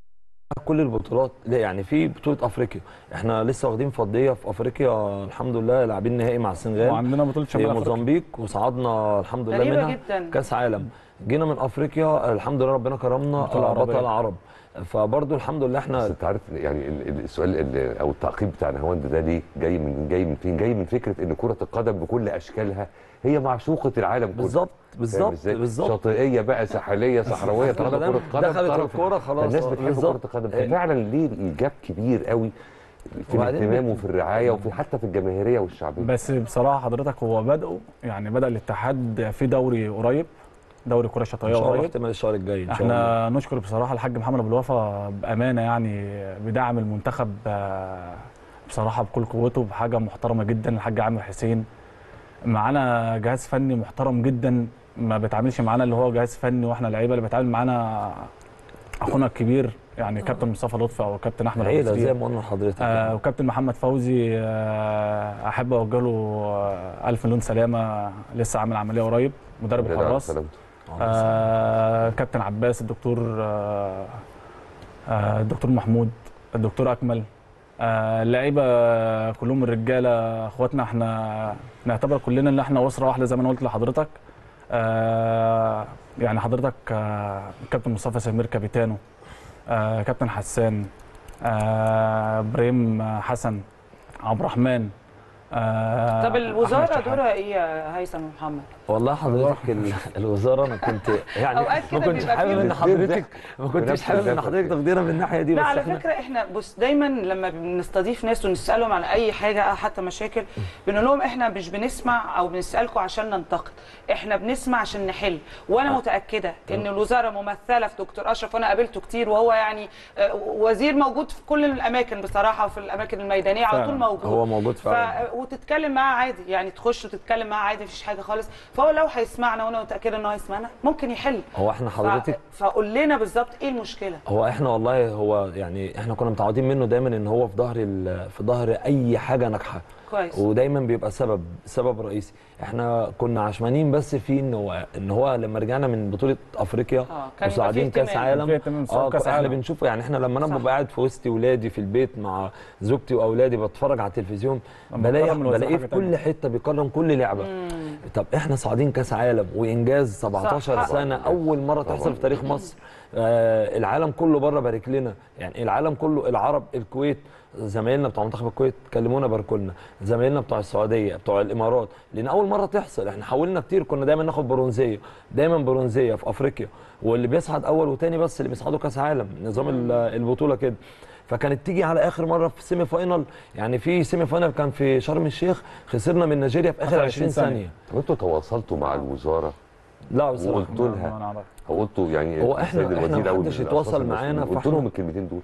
كل البطولات. لا يعني في بطوله افريقيا احنا لسه واخدين فضيه في افريقيا الحمد لله، لاعبين نهائي مع السنغال وعندنا بطوله في شمال افريقيا موزمبيق، وصعدنا الحمد لله غريبة منها جدا. كاس عالم. جينا من افريقيا الحمد لله ربنا كرمنا بطل عرب. فبرضه الحمد لله احنا. بس انت عارف يعني السؤال او التعقيب بتاع نهاوند ده ليه جاي من فين؟ جاي من فكره ان كره القدم بكل اشكالها هي معشوقه العالم كله. بالظبط شاطئيه بقى، ساحليه، صحراويه، طالما كره قدم دخلت الكوره خلاص الناس بتحب كره القدم. ففعلا ليه ايجاب كبير قوي في الاهتمام وفي الرعايه وفي حتى في الجماهيريه والشعبيه. بس بصراحه حضرتك هو بدا الاتحاد في دوري قريب، دوري كره شاطئيه قريب احتمال الشهر الجاي ان شاء الله. الله. احنا نشكر بصراحه الحاج محمد ابو الوفا بامانه، يعني بدعم المنتخب بصراحه بكل قوته، بحاجه محترمه جدا. الحاج عامر حسين معانا جهاز فني محترم جدا، ما بيتعاملش معانا اللي هو جهاز فني واحنا لعيبه، اللي بيتعامل معانا اخونا الكبير يعني كابتن مصطفى لطفي او كابتن احمد عيله زي ما قلنا لحضرتك. وكابتن محمد فوزي احب اوجه له الف مليون سلامه، لسه عامل عمليه قريب، مدرب الحراس. كابتن عباس، الدكتور محمود، الدكتور اكمل، اللعيبه كلهم الرجاله اخواتنا، احنا نعتبر كلنا ان احنا اسره واحده زي ما انا قلت لحضرتك. يعني حضرتك كابتن مصطفى سمير كابيتانو، كابتن حسان، ابراهيم حسن، عبد الرحمن. طب الوزاره دورها ايه يا هيثم محمد؟ والله حضرتك الوزاره انا كنت يعني ما كنتش حابب ان حضرتك تاخدينا من الناحيه دي. لا بس على فكره احنا بص دايما لما بنستضيف ناس ونسالهم عن اي حاجه حتى مشاكل، بنقول لهم احنا مش بنسمع او بنسالكم عشان ننتقد، احنا بنسمع عشان نحل. وانا متاكده ان الوزاره ممثله في دكتور اشرف، وانا قابلته كتير وهو يعني وزير موجود في كل الاماكن بصراحه، وفي الاماكن الميدانيه على طول موجود. هو موجود فعلا. وتتكلم معاه عادي، يعني تخش وتتكلم معاه عادي مفيش حاجه خالص. فهو لو هيسمعنا وانا متاكده ان هو هيسمعنا ممكن يحل. هو احنا حضرتك فقول لنا بالظبط ايه المشكله. هو احنا والله هو يعني احنا كنا متعودين منه دايما ان هو في ظهر اي حاجه ناجحه كويس، ودايما بيبقى سبب رئيسي. احنا كنا عشمانين بس في ان هو لما رجعنا من بطوله افريقيا وصاعدين كاس عالم، احنا بنشوف يعني احنا لما انا ببقى قاعد في وسط ولادي في البيت مع زوجتي واولادي بتفرج على التلفزيون بلاقي في كل حته بيكرم كل لعبه. طب احنا صاعدين كاس عالم وانجاز 17 سنه اول مره تحصل في تاريخ مصر. العالم كله بره بارك لنا، يعني العالم كله، العرب، الكويت، زمايلنا بتوع منتخب الكويت كلمونا باركوا لنا، زمايلنا بتوع السعوديه، بتوع الامارات، لان اول مره تحصل. احنا حاولنا كتير، كنا دايما ناخد برونزيه في افريقيا، واللي بيصعد اول وثاني بس اللي بيصعدوا كاس عالم، نظام البطوله كده. فكانت تيجي على اخر مره في سيمي فاينال، يعني في سيمي فاينال كان في شرم الشيخ، خسرنا من نيجيريا في اخر 20 ثانيه. طب انتوا تواصلوا مع الوزاره؟ لا بصراحه وقلتوا لها او قلتوا يعني هو احنا ما حدش يتواصل معانا، قلت لهم الكلمتين دول؟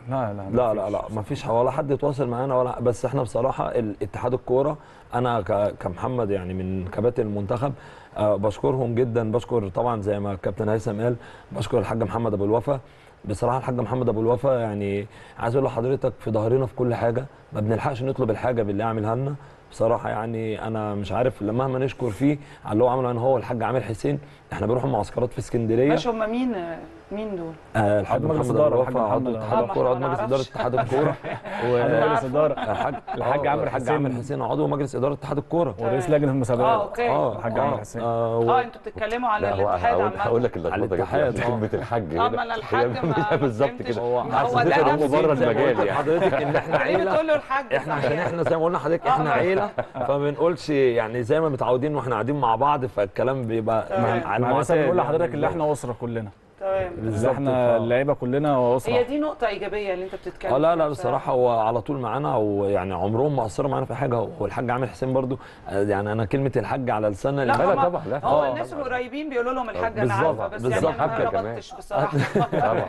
لا ما فيش ولا حد يتواصل معانا ولا. بس احنا بصراحه اتحاد الكوره، انا كمحمد يعني من كباتن المنتخب بشكرهم جدا. بشكر طبعا زي ما الكابتن هيثم قال، بشكر الحاج محمد ابو الوفا. بصراحه الحاج محمد ابو الوفا يعني عايز اقول لحضرتك في ظهرنا في كل حاجه، ما بنلحقش نطلب الحاجه باللي يعملها لنا بصراحه. يعني انا مش عارف مهما نشكر فيه على اللي هو عمله. انا هو الحاج عامر حسين، احنا بنروح معسكرات في اسكندريه. ماشي، هم مين دول؟ الحاج محمد ابو الوفا عضو اتحاد الكوره، عضو مجلس اداره اتحاد الكوره، ومجلس اداره الحاج عامر حسين عضو مجلس اداره اتحاد الكوره ورئيس لجنه المسابقات. الحاج عامر حسين. انتوا بتتكلموا على الاتحاد عامه. هقول لك اللخبطه جت كلمه الحاج ما انا الحاج بالظبط كده، هو ده بره المجال يعني. حضرتك ان احنا عيله، بتقول له الحاج احنا عشان احنا زي ما قلنا لحضرتك احنا عيله، فما بنقولش يعني زي ما متعودين واحنا قاعدين مع بعض، فالكلام بيبقى على المعتاد. بنقول لحضرتك اللي احنا اسره كلنا، تمام، احنا اللعيبه كلنا اسره. هي دي نقطه ايجابيه اللي انت بتتكلم لا بصراحه هو على طول معانا، ويعني عمرهم ما قصروا معانا في حاجه. هو الحاج عامر حسين برضو، يعني انا كلمه الحاج على لساننا. لا طبعا، لا هو الناس القريبين بيقولوا لهم الحاج، انا عارفه، بس يعني انا ما ربطتش بصراحه. طبعا.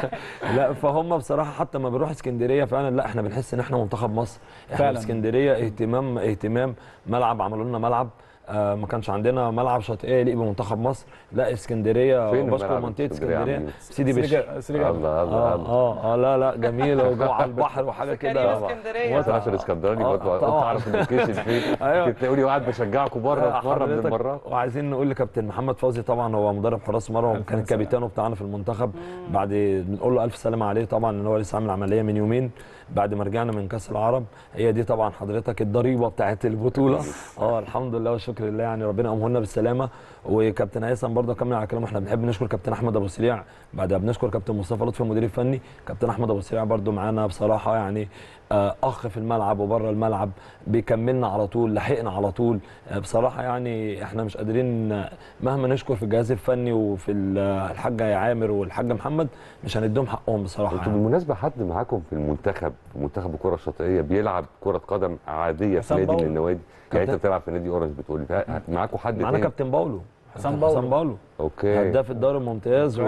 لا فهم بصراحه حتى ما بنروح اسكندريه فعلا، لا احنا بنحس ان احنا منتخب مصر. احنا في اسكندريه اهتمام ملعب، عملوا لنا ملعب ما كانش عندنا ملعب شاطئيه يليق بمنتخب مصر. لا اسكندريه، فين بشكر الملعب منطقه اسكندرية يا اسكندريه عم؟ سيدي بشر. الله الله لا جميله وجوه على البحر وحاجه كده. اسكندريه طبعا عشان اسكندراني برضه قلت اعرف اللوكيشن فين. أيوة. كنت تقولي قاعد بشجعكم بره في مره من حضرتك، المرات. وعايزين نقول لكابتن محمد فوزي طبعا، هو مدرب حراس مرمى وكان الكابيتانو بتاعنا في المنتخب. بعد بنقول له الف سلامه عليه طبعا، ان هو لسه عامل عمليه من يومين بعد ما رجعنا من كاس العرب. هي دي طبعا حضرتك الضريبه بتاعت البطوله. الحمد لله والشكر لله، يعني ربنا يقومه لنا بالسلامه. وكابتن هيثم برضه كمل على كلامه، احنا بنحب نشكر كابتن احمد ابو سريع، بعدها بنشكر كابتن مصطفى لطفي المدير الفني. كابتن احمد ابو سريع برضه معانا بصراحه، يعني اخ في الملعب وبره الملعب، بيكملنا على طول، لحقنا على طول. بصراحه يعني احنا مش قادرين مهما نشكر في الجهاز الفني وفي الحاج عامر والحاج محمد، مش هنديهم حقهم بصراحه. انتوا بالمناسبه حد معاكم في المنتخب، في منتخب الكره الشاطئيه، بيلعب كره قدم عاديه في نادي من النوادي؟ يعني انت بتلعب في نادي اورنج بتقول لي، معاكم حد معانا كابتن باولو، حسام باولو اوكي، هداف الدوري الممتاز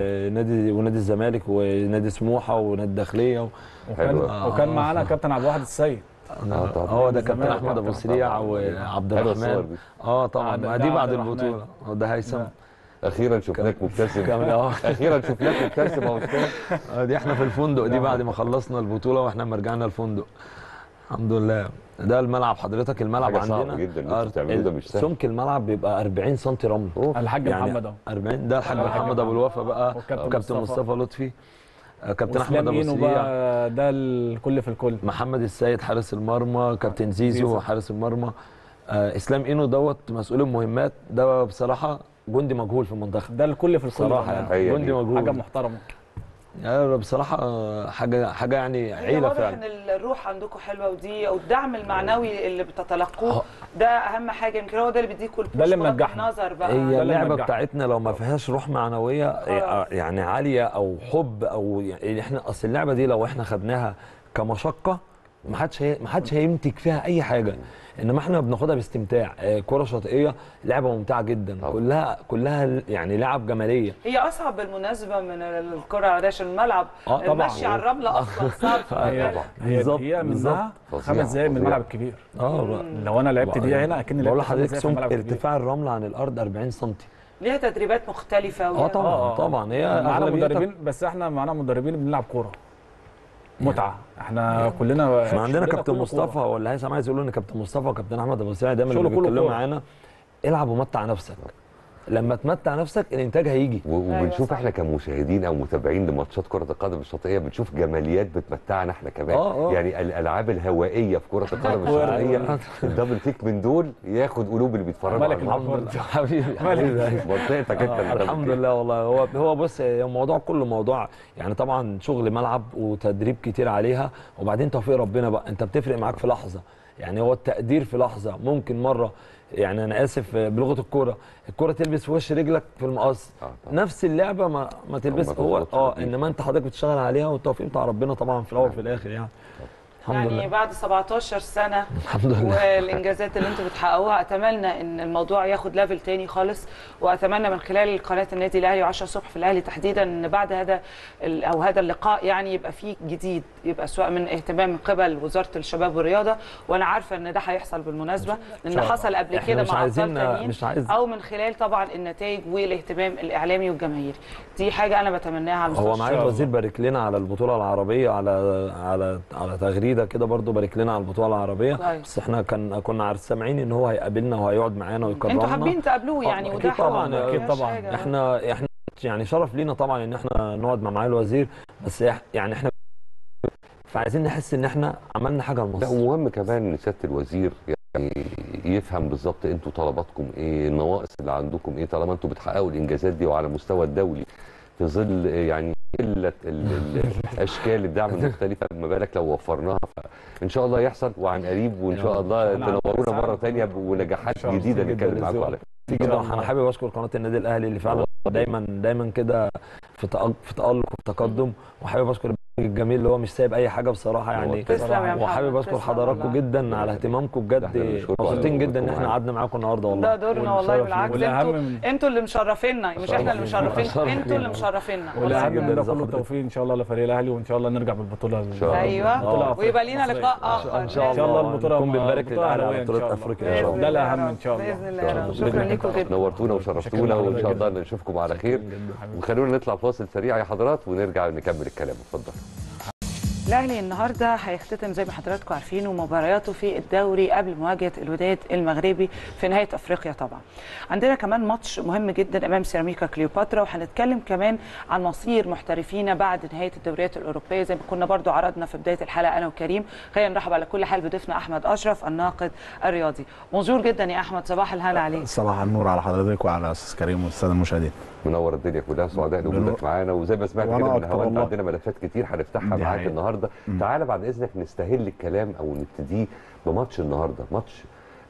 ونادي الزمالك ونادي سموحه ونادي الداخليه وكان معانا كابتن عبد الواحد السيد. هو ده كابتن احمد ابو سريع وعبد الرحمن. طبعا ما دي بعد البطوله. ده هيثم. اخيرا شفناك مبتسم. اخيرا شفناك مبتسم يا استاذ. دي احنا في الفندق، دي بعد ما خلصنا البطوله واحنا لما رجعنا الفندق الحمد لله. ده الملعب حضرتك، الملعب عندنا صعب جدا اللي بتعملوه ده، مش سهل. سمك الملعب بيبقى 40 سم رمل. الحاج يعني محمد اهو 40. ده الحاج محمد ابو الوفا بقى، وكابتن مصطفى لطفي، كابتن احمد ابو سريع، ده الكل في الكل، محمد السيد حارس المرمى، كابتن زيزو حارس المرمى، اسلام اينو دوت مسؤول المهمات. ده بصراحه جندي مجهول في المنتخب. ده الكل في الكل صراحه يعني جندي مجهول، حاجه محترمه. يعني بصراحه حاجه يعني عيله فعلا. واضح ان الروح عندكم حلوه، ودي والدعم المعنوي اللي بتتلقوه ده اهم حاجه. يمكن هو ده اللي بيديكوا ده اللي منجحنا. النظر بقى هي اللعبه بتاعتنا لو ما فيهاش روح معنويه يعني عاليه او حب، او يعني احنا اصل اللعبه دي لو احنا خدناها كمشقه ما حدش هيمتك فيها اي حاجه، انما احنا بناخدها باستمتاع. كره شاطئيه لعبه ممتعه جدا، كلها يعني لعب جماليه. هي اصعب بالمناسبه من الكره عشان الملعب المشي على الرمله اصلا صعب. هي منها 5 دقايق من الملعب الكبير. لو انا لعبت دقيقه هنا اكني بقول لحضرتك سمك ارتفاع الرمله عن الارض 40 سم. ليها تدريبات مختلفه. طبعا هي معانا مدربين، بس احنا معانا مدربين بنلعب كوره متعه. احنا كلنا عندنا كابتن مصطفى ولا هيثم عايز يقول ان كابتن مصطفى وكابتن احمد ابو سعيد دايما اللي بيتكلموا معانا العب ومتع نفسك. لما تمتع نفسك الانتاج هيجي. وبنشوف احنا كمشاهدين او متابعين لماتشات كره القدم الشاطئيه بنشوف جماليات بتمتعنا احنا كمان. يعني الالعاب الهوائيه في كره القدم الشاطئيه الدبل كيك من دول ياخد قلوب اللي بيتفرجوا على الحمد حبيبي منطقتك انت. الحمد لله والله. هو بص، الموضوع كله موضوع يعني طبعا شغل ملعب وتدريب كتير عليها، وبعدين توفيق ربنا بقى. انت بتفرق معاك في لحظه، يعني هو التقدير في لحظه. ممكن مره يعني انا اسف بلغه الكوره تلبس في وش رجلك في المقص. نفس اللعبه ما تلبس هو انما انت حضرتك بتشتغل عليها، والتوفيق بتاع ربنا طبعا في الاول وفي الاخر يعني. الحمد لله. بعد 17 سنه الحمد لله والانجازات اللي انتم بتحققوها، اتمنى ان الموضوع ياخد ليفل تاني خالص، واتمنى من خلال قناه النادي الاهلي و10 الصبح في الاهلي تحديدا ان بعد هذا هذا اللقاء يعني يبقى فيه جديد، يبقى سواء من اهتمام من قبل وزاره الشباب والرياضه، وانا عارفه ان ده هيحصل بالمناسبه لان حصل قبل كده مع ابطال تانيين، او من خلال طبعا النتائج والاهتمام الاعلامي والجماهيري. دي حاجه انا بتمناها على المستوى. هو معالي الوزير بارك لنا على البطوله العربيه، على تغريده كده برضو بارك لنا على البطوله العربيه. بس احنا كنا سامعين ان هو هيقابلنا وهيقعد معانا ويكرمنا. انتوا حابين تقابلوه يعني، وده طبعا اكيد طبعا. احنا يعني شرف لينا طبعا ان احنا نقعد مع معالي الوزير، بس يعني احنا فعايزين نحس ان احنا عملنا حاجه لمصر. لا ومهم كمان ان سياده الوزير يعني يفهم بالظبط انتوا طلباتكم ايه، النواقص اللي عندكم ايه، طالما انتوا بتحققوا الانجازات دي وعلى المستوى الدولي في ظل يعني قله اشكال الدعم المختلفه، ما بالك لو وفرناها. فان شاء الله يحصل وعن قريب، وان شاء الله تنورونا مره ثانيه ونجاحات جديده نتكلم معاكم عليها. انا حابب اشكر قناه النادي الاهلي اللي فعلا دايما كده في تالق وفي تقدم، وحابب اشكر الجميل اللي هو مش سايب اي حاجه بصراحه يعني. تسلم يا محمد. وحابب اشكر حضراتكم جدا على اهتمامكم، بجد مبسوطين جدا ان احنا قعدنا معاكم النهارده والله. ده دورنا والله، بالعكس انتوا اللي مشرفينا، مش احنا اللي مشرفين، انتوا اللي مشرفينا. والاهم من ده كله التوفيق ان شاء الله لفريق الاهلي، وان شاء الله نرجع بالبطوله. ايوه، ويبقى لينا لقاء اخر ان شاء الله البطوله نكون بنبارك للاهلي على بطوله افريقيا ان شاء الله. ده الاهم ان شاء الله باذن الله. شكرا لكم جدا، نورتونا وشرفتونا، وان شاء الله نشوفكم على خير. وخلونا نطلع فاصل سريع يا حضرات ونرجع نكمل الكلام. اتفضل. الاهلي النهارده هيختتم زي ما حضراتكم عارفين ومبارياته في الدوري قبل مواجهه الوداد المغربي في نهايه افريقيا. طبعا عندنا كمان ماتش مهم جدا امام سيراميكا كليوباترا، وهنتكلم كمان عن مصير محترفينا بعد نهايه الدوريات الاوروبيه زي ما كنا برضو عرضنا في بدايه الحلقه انا وكريم. خلينا نرحب على كل حال بضيفنا احمد اشرف الناقد الرياضي. بونجور جدا يا احمد، صباح الهنا عليك. صباح النور على حضرتك وعلى استاذ كريم والساده المشاهدين. منور الدنيا كلها، سعداء بوجودك معانا، وزي ما سمعت كده من هواند عندنا ملفات كتير هنفتحها معاك النهارده. تعالى بعد اذنك نستهل الكلام او نبتديه بماتش النهارده، ماتش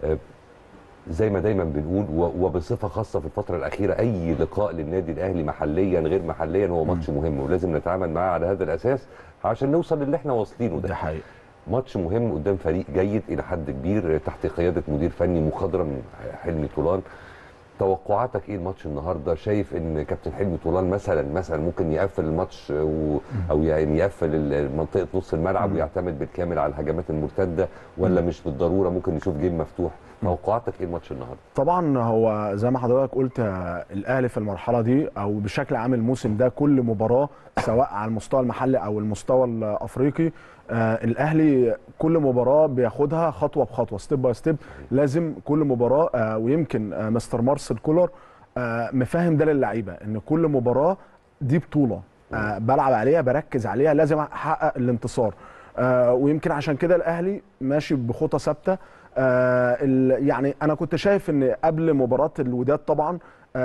زي ما دايما بنقول وبصفه خاصه في الفتره الاخيره اي لقاء للنادي الاهلي محليا غير محليا هو ماتش مهم، ولازم نتعامل معاه على هذا الاساس عشان نوصل للي احنا واصلينه ده. حقيقي ماتش مهم قدام فريق جيد الى حد كبير تحت قياده مدير فني مخضرم حلمي طولان. توقعاتك ايه الماتش النهارده؟ شايف ان كابتن حلمي طولان مثلا ممكن يقفل الماتش او يعني يقفل منطقه نص الملعب ويعتمد بالكامل على الهجمات المرتده، ولا مش بالضروره ممكن نشوف جيم مفتوح؟ توقعاتك ايه الماتش النهارده؟ طبعا هو زي ما حضرتك قلت الاهلي في المرحله دي او بشكل عام الموسم ده كل مباراه سواء على المستوى المحلي او المستوى الافريقي الاهلي كل مباراه بياخدها خطوه بخطوه، ستيب باي ستيب. لازم كل مباراه ويمكن مستر مارسيل كولر مفاهم ده للعيبه ان كل مباراه دي بطوله بلعب عليها بركز عليها لازم احقق الانتصار. ويمكن عشان كده الاهلي ماشي بخطى ثابته. يعني انا كنت شايف ان قبل مباراه الوداد طبعا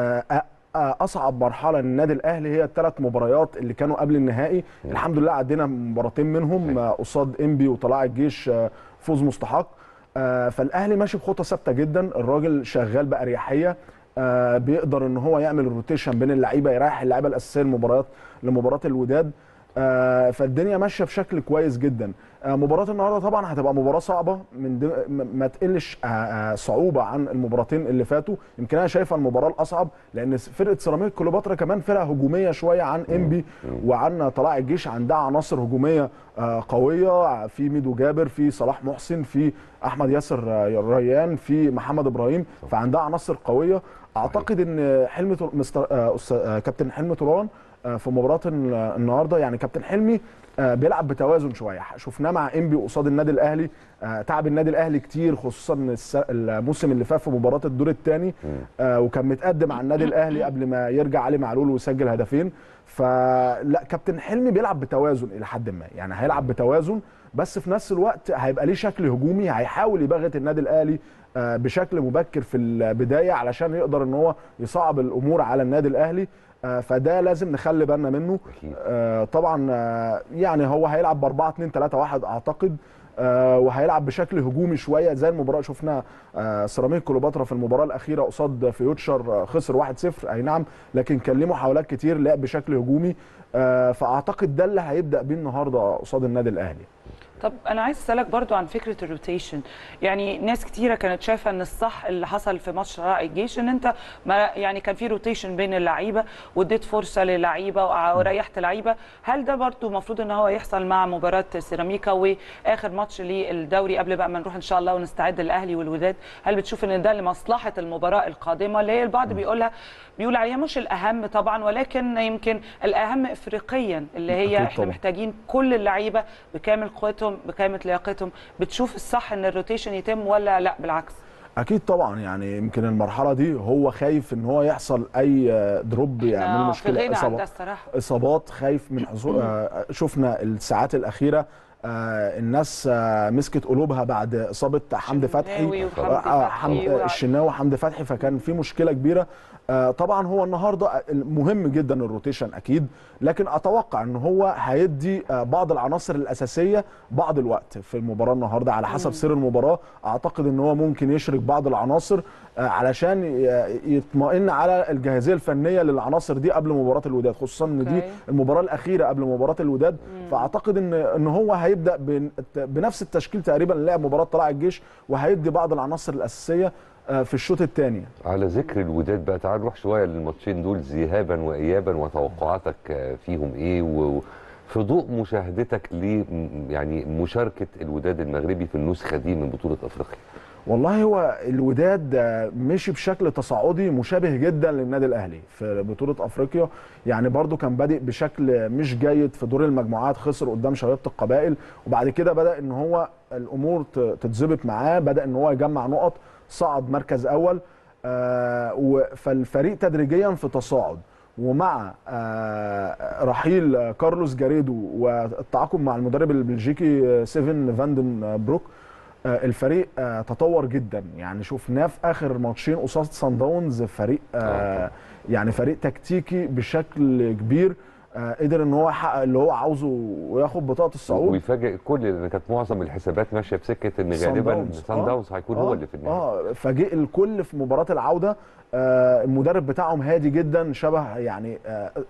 اصعب مرحله للنادي الاهلي هي الثلاث مباريات اللي كانوا قبل النهائي. الحمد لله عدينا مباراتين منهم قصاد انبي وطلائع الجيش فوز مستحق. فالاهلي ماشي بخطه ثابته جدا، الراجل شغال باريحيه، بيقدر ان هو يعمل الروتيشن بين اللعيبه، يريح اللعيبه الاساسيه لمباراه الوداد. فالدنيا ماشيه بشكل كويس جدا. مباراه النهارده طبعا هتبقى مباراه صعبه ما تقلش صعوبه عن المباراتين اللي فاتوا. يمكن انا شايفها المباراه الاصعب لان فرقه سيراميكا كليوباترا كمان فرقه هجوميه شويه عن انبي وعن طلائع الجيش، عندها عناصر هجوميه قويه، في ميدو جابر، في صلاح محسن، في احمد ياسر ريان، في محمد ابراهيم، فعندها عناصر قويه. اعتقد ان كابتن حلمي طولان في مباراه النهارده يعني كابتن حلمي بيلعب بتوازن شويه. شفناه مع انبي قصاد النادي الاهلي، تعب النادي الاهلي كتير خصوصا الموسم اللي فات في مباراه الدور الثاني، وكان متقدم على النادي الاهلي قبل ما يرجع علي معلول ويسجل هدفين. فلا كابتن حلمي بيلعب بتوازن الى حد ما، يعني هيلعب بتوازن بس في نفس الوقت هيبقى ليه شكل هجومي، هيحاول يبغت النادي الاهلي بشكل مبكر في البدايه علشان يقدر ان هو يصعب الامور على النادي الاهلي. فده لازم نخلي بالنا منه. طبعا يعني هو هيلعب ب 4-2-3-1 اعتقد، وهيلعب بشكل هجومي شويه زي المباراه شفنا سيراميكا كليوباترا في المباراه الاخيره قصاد فيوتشر خسر 1-0 اي نعم، لكن كان ليه محاولات كتير لعب بشكل هجومي. فاعتقد ده اللي هيبدا بيه النهارده قصاد النادي الاهلي. طب انا عايز اسالك برضو عن فكره الروتيشن. يعني ناس كتيره كانت شايفه ان الصح اللي حصل في ماتش طلائع الجيش ان انت يعني كان في روتيشن بين اللعيبه واديت فرصه للعيبه وريحت لعيبه. هل ده برضو المفروض ان هو يحصل مع مباراه سيراميكا واخر ماتش للدوري قبل بقى ما نروح ان شاء الله ونستعد للاهلي والوداد؟ هل بتشوف ان ده لمصلحه المباراه القادمه اللي هي البعض بيقول عليها مش الاهم طبعا ولكن يمكن الاهم افريقيا اللي هي احنا محتاجين كل اللعيبه بكامل قوتهم بكامل لياقتهم؟ بتشوف الصح ان الروتيشن يتم ولا لا بالعكس؟ اكيد طبعا، يعني يمكن المرحله دي هو خايف ان هو يحصل اي دروب يعمل مشكله، اصابات خايف من حصول. شفنا الساعات الاخيره الناس مسكت قلوبها بعد اصابه حمدي فتحي، الشناوي وحمدي فتحي، فكان في مشكله كبيره. طبعا هو النهارده مهم جدا الروتيشن اكيد، لكن اتوقع ان هو هيدي بعض العناصر الاساسيه بعض الوقت في المباراه النهارده على حسب سير المباراه. اعتقد ان هو ممكن يشرك بعض العناصر علشان يطمئن على الجاهزيه الفنيه للعناصر دي قبل مباراه الوداد، خصوصا ان دي المباراه الاخيره قبل مباراه الوداد. فاعتقد ان هو هيبدا بنفس التشكيل تقريبا اللي لعب مباراه طلائع الجيش، وهيدي بعض العناصر الاساسيه في الشوط الثاني. على ذكر الوداد بقى، تعال نروح شويه للماتشين دول ذهابا وايابا، وتوقعاتك فيهم ايه، وفي ضوء مشاهدتك ل يعني مشاركه الوداد المغربي في النسخه دي من بطوله افريقيا. والله هو الوداد مشي بشكل تصاعدي مشابه جدا للنادي الاهلي في بطوله افريقيا، يعني برضو كان بادئ بشكل مش جيد في دور المجموعات، خسر قدام شبيبه القبائل، وبعد كده بدا ان هو الامور تتظبط معاه، بدا ان هو يجمع نقط، صعد مركز اول. فالفريق تدريجيا في تصاعد، ومع رحيل كارلوس جاريدو والتعاقد مع المدرب البلجيكي سيفن فاندن بروك، الفريق تطور جدا. يعني شفناه في اخر ماتشين قصاد سان داونز، فريق يعني فريق تكتيكي بشكل كبير، قدر ان هو يحقق اللي هو عاوزه وياخد بطاقه الصعود ويفاجئ الكل، لان كانت معظم الحسابات ماشيه في سكه ان غالبا سان داونز هيكون هو اللي في النهايه. فاجئ الكل في مباراه العوده. المدرب بتاعهم هادي جدا، شبه يعني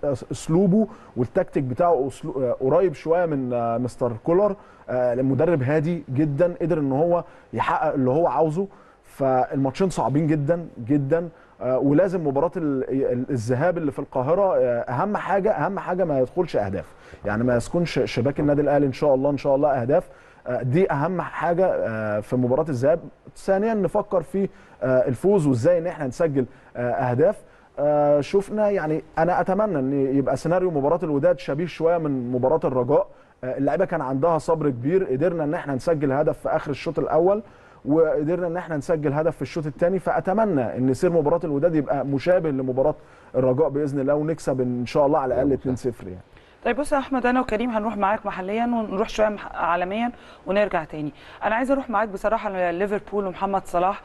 اسلوبه والتكتيك بتاعه قريب شويه من مستر كولر. المدرب هادي جدا، قدر ان هو يحقق اللي هو عاوزه. فالماتشين صعبين جدا جدا، ولازم مباراه الذهاب اللي في القاهره اهم حاجه ما يدخلش اهداف، يعني ما يسكنش شباك النادي الاهلي ان شاء الله اهداف. دي اهم حاجه في مباراه الذهاب. ثانيا نفكر في الفوز وازاي ان احنا نسجل اهداف. شفنا يعني انا اتمنى ان يبقى سيناريو مباراه الوداد شبيه شويه من مباراه الرجاء. اللعيبه كان عندها صبر كبير، قدرنا ان احنا نسجل هدف في اخر الشوط الاول، وقدرنا ان احنا نسجل هدف في الشوط الثاني. فاتمنى ان سير مباراه الوداد يبقى مشابه لمباراه الرجاء باذن الله، ونكسب ان شاء الله على الاقل 2-0 يعني. طيب بص يا احمد، انا وكريم هنروح معاك محليا ونروح شويه عالميا ونرجع تاني. انا عايزه اروح معاك بصراحه لليفربول ومحمد صلاح.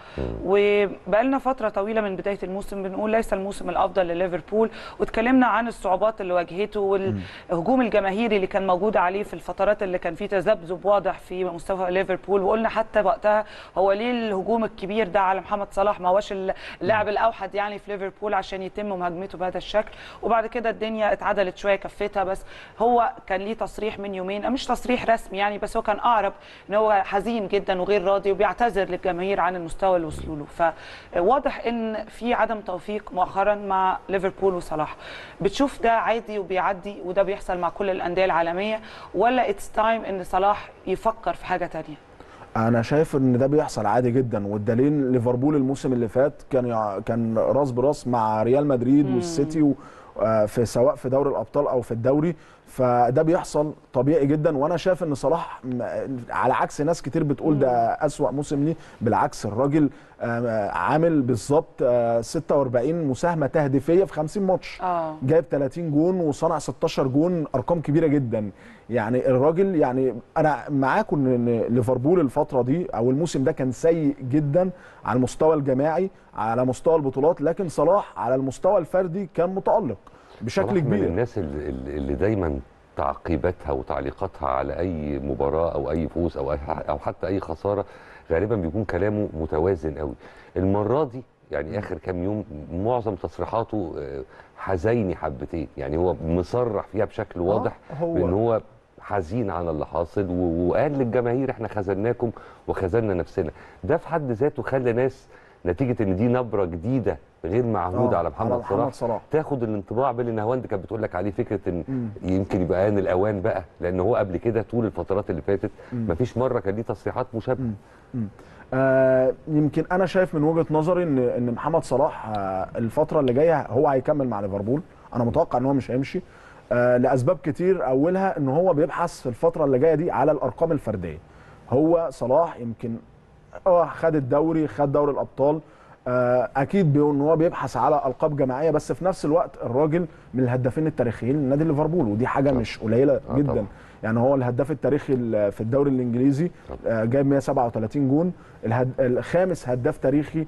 وبقالنا فتره طويله من بدايه الموسم بنقول ليس الموسم الافضل لليفربول، واتكلمنا عن الصعوبات اللي واجهته والهجوم الجماهيري اللي كان موجود عليه في الفترات اللي كان فيه تذبذب واضح في مستوى ليفربول. وقلنا حتى وقتها هو ليه الهجوم الكبير ده على محمد صلاح، ما هوش اللاعب الاوحد يعني في ليفربول عشان يتم مهاجمته بهذا الشكل. وبعد كده الدنيا اتعدلت شويه كفتها، بس هو كان ليه تصريح من يومين، مش تصريح رسمي يعني، بس هو كان اعرب ان هو حزين جدا وغير راضي وبيعتذر للجماهير عن المستوى اللي وصلوا له. فواضح ان في عدم توفيق مؤخرا مع ليفربول وصلاح. بتشوف ده عادي وبيعدي وده بيحصل مع كل الانديه العالميه، ولا اتس تايم ان صلاح يفكر في حاجه ثانيه؟ انا شايف ان ده بيحصل عادي جدا، والدليل ليفربول الموسم اللي فات كان راس براس مع ريال مدريد والسيتي، في سواء في دوري الابطال او في الدوري. فده بيحصل طبيعي جدا. وانا شايف ان صلاح على عكس ناس كتير بتقول ده اسوأ موسم ليه، بالعكس الراجل عامل بالظبط 46 مساهمه تهديفيه في 50 ماتش، جايب 30 جون وصنع 16 جون، ارقام كبيره جدا. يعني الراجل، يعني انا معاكم ان ليفربول الفتره دي او الموسم ده كان سيء جدا على المستوى الجماعي، على مستوى البطولات، لكن صلاح على المستوى الفردي كان متألق بشكل كبير. من الناس اللي دايما تعقيباتها وتعليقاتها على اي مباراه او اي فوز او حتى اي خساره غالبا بيكون كلامه متوازن قوي. المره دي يعني اخر كام يوم معظم تصريحاته حزيني حبتين، يعني هو مصرح فيها بشكل واضح بان هو حزين على اللي حاصل، وقال للجماهير احنا خذلناكم وخذلنا نفسنا. ده في حد ذاته خلى ناس، نتيجه ان دي نبره جديده غير معهوده على محمد صلاح، تاخد الانطباع باللي نهاوند كانت بتقول لك عليه، فكره ان يمكن يبقى ان الاوان بقى، لان هو قبل كده طول الفترات اللي فاتت مفيش مره كان ليه تصريحات مشابهه. يمكن انا شايف من وجهه نظري ان محمد صلاح الفتره اللي جايه هو هيكمل مع ليفربول. انا متوقع ان هو مش هيمشي لاسباب كتير، اولها ان هو بيبحث في الفتره اللي جايه دي على الارقام الفرديه. هو صلاح يمكن خد الدوري، خد دوري الابطال، اكيد ان هو بيبحث على القاب جماعيه، بس في نفس الوقت الراجل من الهدافين التاريخيين لنادي ليفربول، ودي حاجه مش قليله جدا. طبعا. يعني هو الهداف التاريخي في الدوري الانجليزي، جايب 137 جون، الخامس هداف تاريخي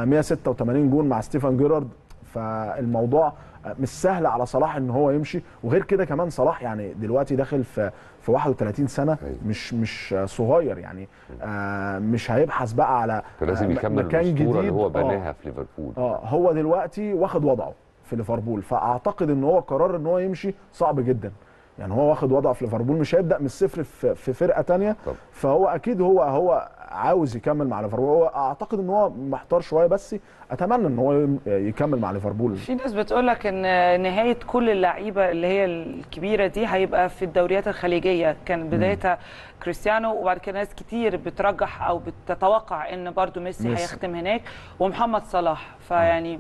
186 جون مع ستيفن جيرارد. فالموضوع مش سهل على صلاح ان هو يمشي، وغير كده كمان صلاح يعني دلوقتي داخل في 31 سنه، مش صغير يعني. مش هيبحث بقى على لازم يكمل مكان جديد اللي هو بناها في ليفربول. هو دلوقتي واخد وضعه في ليفربول، فاعتقد ان هو قرار ان هو يمشي صعب جدا. يعني هو واخد وضعه في ليفربول، مش هيبدا من الصفر في فرقه ثانيه. فهو اكيد هو عاوز يكمل مع ليفربول. هو اعتقد ان هو محتار شويه، بس اتمنى ان هو يكمل مع ليفربول. في ناس بتقول لك ان نهايه كل اللعيبه اللي هي الكبيره دي هيبقى في الدوريات الخليجيه، كان بدايتها كريستيانو، وبعد كده ناس كتير بترجح او بتتوقع ان برضو ميسي هيختم هناك ومحمد صلاح. فيعني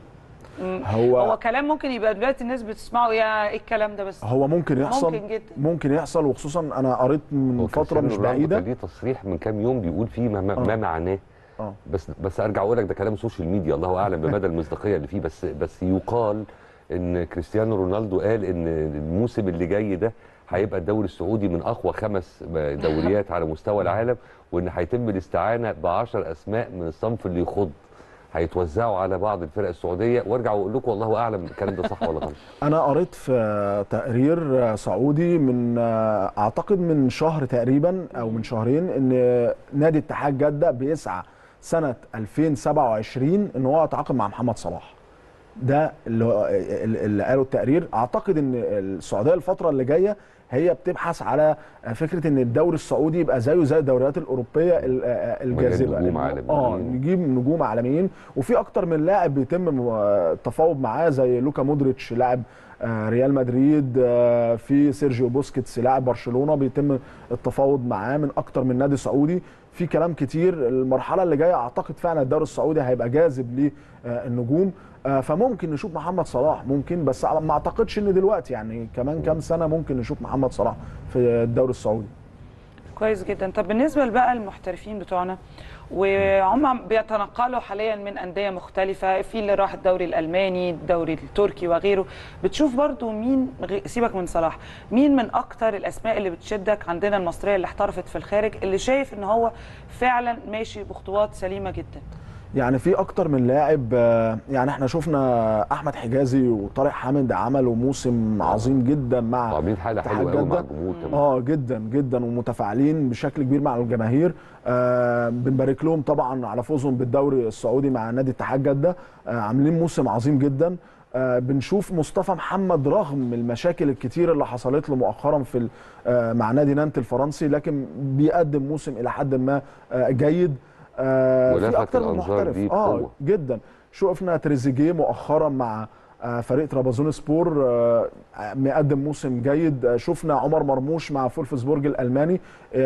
هو كلام ممكن يبقى دلوقتي الناس بتسمعه ايه الكلام ده، بس هو ممكن يحصل، ممكن جدا ممكن يحصل. وخصوصا انا قريت من فتره مش بعيده كان ليه تصريح من كام يوم بيقول فيه ما معناه. بس ارجع اقول لك ده كلام السوشيال ميديا، الله اعلم بمدى المصداقيه اللي فيه. بس يقال ان كريستيانو رونالدو قال ان الموسم اللي جاي ده هيبقى الدوري السعودي من اقوى 5 دوريات على مستوى العالم، وان هيتم الاستعانه ب10 اسماء من الصنف اللي يخض هيتوزعوا على بعض الفرق السعوديه. وارجع واقول لكم والله اعلم الكلام ده صح ولا غلط. انا قريت في تقرير سعودي من اعتقد من شهر تقريبا او من شهرين، ان نادي اتحاد جده بيسعى سنه 2027 ان هو يتعاقد مع محمد صلاح. ده اللي قاله التقرير. اعتقد ان السعوديه الفتره اللي جايه هي بتبحث على فكره ان الدوري السعودي يبقى زيه زي الدوريات الاوروبيه الجاذبه، نجوم عالميين. نجيب نجوم عالميين. وفي اكتر من لاعب بيتم التفاوض معاه، زي لوكا مودريتش لاعب ريال مدريد، في سيرجيو بوسكيتس لاعب برشلونه بيتم التفاوض معاه من اكتر من نادي سعودي. في كلام كتير. المرحله اللي جايه اعتقد فعلا الدوري السعودي هيبقى جاذب للنجوم، فممكن نشوف محمد صلاح، ممكن، بس ما اعتقدش ان دلوقتي، يعني كمان كام سنه ممكن نشوف محمد صلاح في الدوري السعودي. كويس جدا. طب بالنسبه بقى المحترفين بتوعنا، وهم بيتنقلوا حاليا من انديه مختلفه، في اللي راح الدوري الالماني، الدوري التركي وغيره، بتشوف برضو مين، سيبك من صلاح، مين من اكتر الاسماء اللي بتشدك عندنا المصريه اللي احترفت في الخارج، اللي شايف ان هو فعلا ماشي بخطوات سليمه جدا؟ يعني في اكتر من لاعب. يعني احنا شفنا احمد حجازي وطارق حامد عملوا موسم عظيم جدا مع عاملين حاله حلوه قوي مع الجمهور. جدا جدا، ومتفاعلين بشكل كبير مع الجماهير. بنبارك لهم طبعا على فوزهم بالدوري السعودي مع نادي اتحاد جده. عاملين موسم عظيم جدا. بنشوف مصطفى محمد رغم المشاكل الكتير اللي حصلت له مؤخرا في مع نادي نانت الفرنسي، لكن بيقدم موسم الى حد ما جيد. في اكتر من محترف جدا. شوفنا تريزيجيه مؤخرا مع فريق ترابزون سبور مقدم موسم جيد. شفنا عمر مرموش مع فولفسبورج الالماني.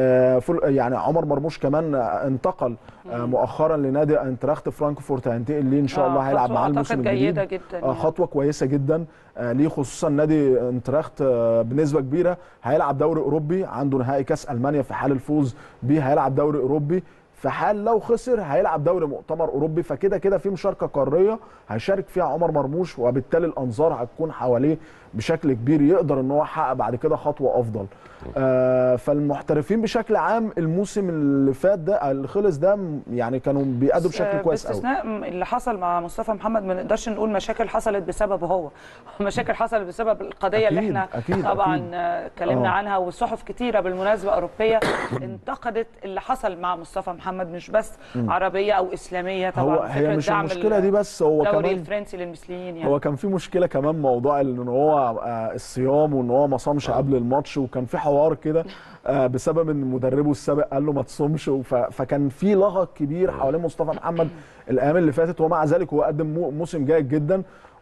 يعني عمر مرموش كمان انتقل مؤخرا لنادي انتراخت فرانكفورت، هينتقل ليه ان شاء الله، هيلعب معاه الموسم الجديد. جدا خطوه كويسه جدا ليه، خصوصا نادي انتراخت بنسبه كبيره هيلعب دوري اوروبي، عنده نهائي كاس المانيا في حال الفوز بيه هيلعب دوري اوروبي، في حال لو خسر هيلعب دوري مؤتمر اوروبي. فكده كده في مشاركه قاريه هيشارك فيها عمر مرموش، وبالتالي الانظار هتكون حواليه بشكل كبير، يقدر ان هو يحقق بعد كده خطوه افضل. فالمحترفين بشكل عام الموسم اللي فات ده اللي خلص ده يعني كانوا بيأدوا بشكل كويس قوي، باستثناء اللي حصل مع مصطفى محمد. ما نقدرش نقول مشاكل حصلت بسببه هو، مشاكل حصلت بسبب القضيه اللي احنا طبعا اتكلمنا عنها، والصحف كتيره بالمناسبه اوروبيه انتقدت اللي حصل مع مصطفى محمد، مش بس عربيه او اسلاميه طبعا. هي مش المشكله دي بس، هو كمان الدوري الفرنسي للمثليين يعني. هو كان في مشكله كمان موضوع ان هو الصيام، وان هو ما صامش قبل الماتش، وكان في حوار كده بسبب ان مدربه السابق قال له ما تصومش، فكان في لغط كبير حوالين مصطفى محمد الايام اللي فاتت. ومع ذلك هو قدم موسم جيد جدا،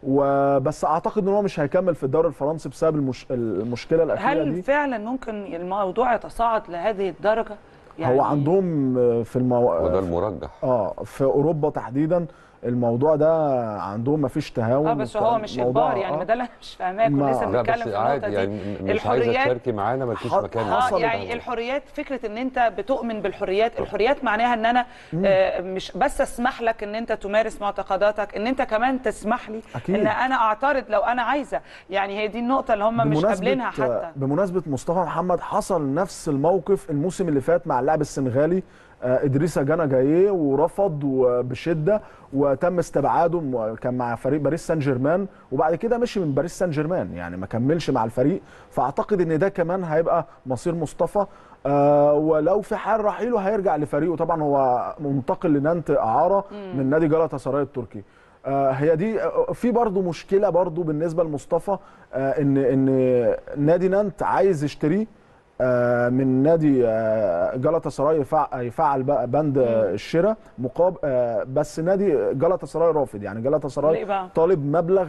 وبس اعتقد ان هو مش هيكمل في الدوري الفرنسي بسبب المشكله الاخيره دي. هل فعلا ممكن الموضوع يتصاعد لهذه الدرجه؟ يعني هو عندهم في وده المرجح في اوروبا تحديدا الموضوع ده عندهم ما فيش تهاون. بس هو مش اجبار يعني، ما ده اللي انا مش فاهماه، كنا لسه بنتكلم في النقطه دي. يعني مش عايزه تشاركي معانا ما فيش مكان. يعني الحريات، فكره ان انت بتؤمن بالحريات، الحريات معناها ان انا مش بس اسمح لك ان انت تمارس معتقداتك، ان انت كمان تسمح لي أكيد. ان انا اعترض لو انا عايزه. يعني هي دي النقطه اللي هم مش قابلينها حتى. بمناسبه مصطفى محمد، حصل نفس الموقف الموسم اللي فات مع اللاعب السنغالي ادريسا جانا جايه ورفض وبشده وتم استبعاده، كان مع فريق باريس سان جيرمان وبعد كده مشي من باريس سان جيرمان، يعني ما كملش مع الفريق. فاعتقد ان ده كمان هيبقى مصير مصطفى، ولو في حال رحيله هيرجع لفريقه. طبعا هو منتقل لنانت اعاره من نادي جالاتا سراي التركي. هي دي في برضه مشكله برضه بالنسبه لمصطفى، ان نادي نانت عايز يشتريه من نادي جالاتا سراي، يفعل بقى بند الشراء مقابل، بس نادي جالاتا سراي رافض. يعني جالاتا سراي طالب مبلغ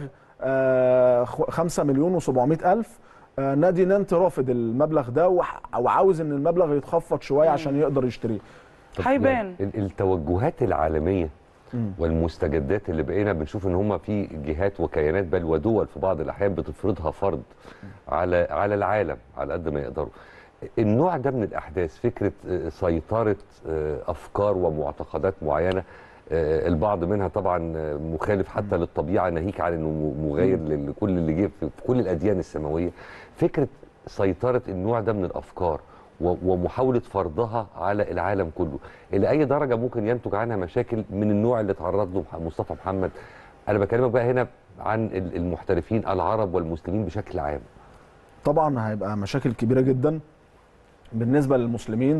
5 مليون و700 ألف، نادي نانت رافض المبلغ ده وعاوز ان المبلغ يتخفض شويه عشان يقدر يشتريه. هيبان التوجهات العالميه والمستجدات اللي بقينا بنشوف ان هم في جهات وكيانات بل ودول في بعض الاحيان بتفرضها فرض على العالم على قد ما يقدروا. النوع ده من الاحداث، فكره سيطره افكار ومعتقدات معينه، البعض منها طبعا مخالف حتى للطبيعه، ناهيك عن انه مغاير لكل اللي جه في كل الاديان السماويه. فكره سيطره النوع ده من الافكار ومحاوله فرضها على العالم كله، الى اي درجه ممكن ينتج عنها مشاكل من النوع اللي تعرض له مصطفى محمد؟ انا بكلمك بقى هنا عن المحترفين العرب والمسلمين بشكل عام. طبعا هيبقى مشاكل كبيره جدا بالنسبه للمسلمين،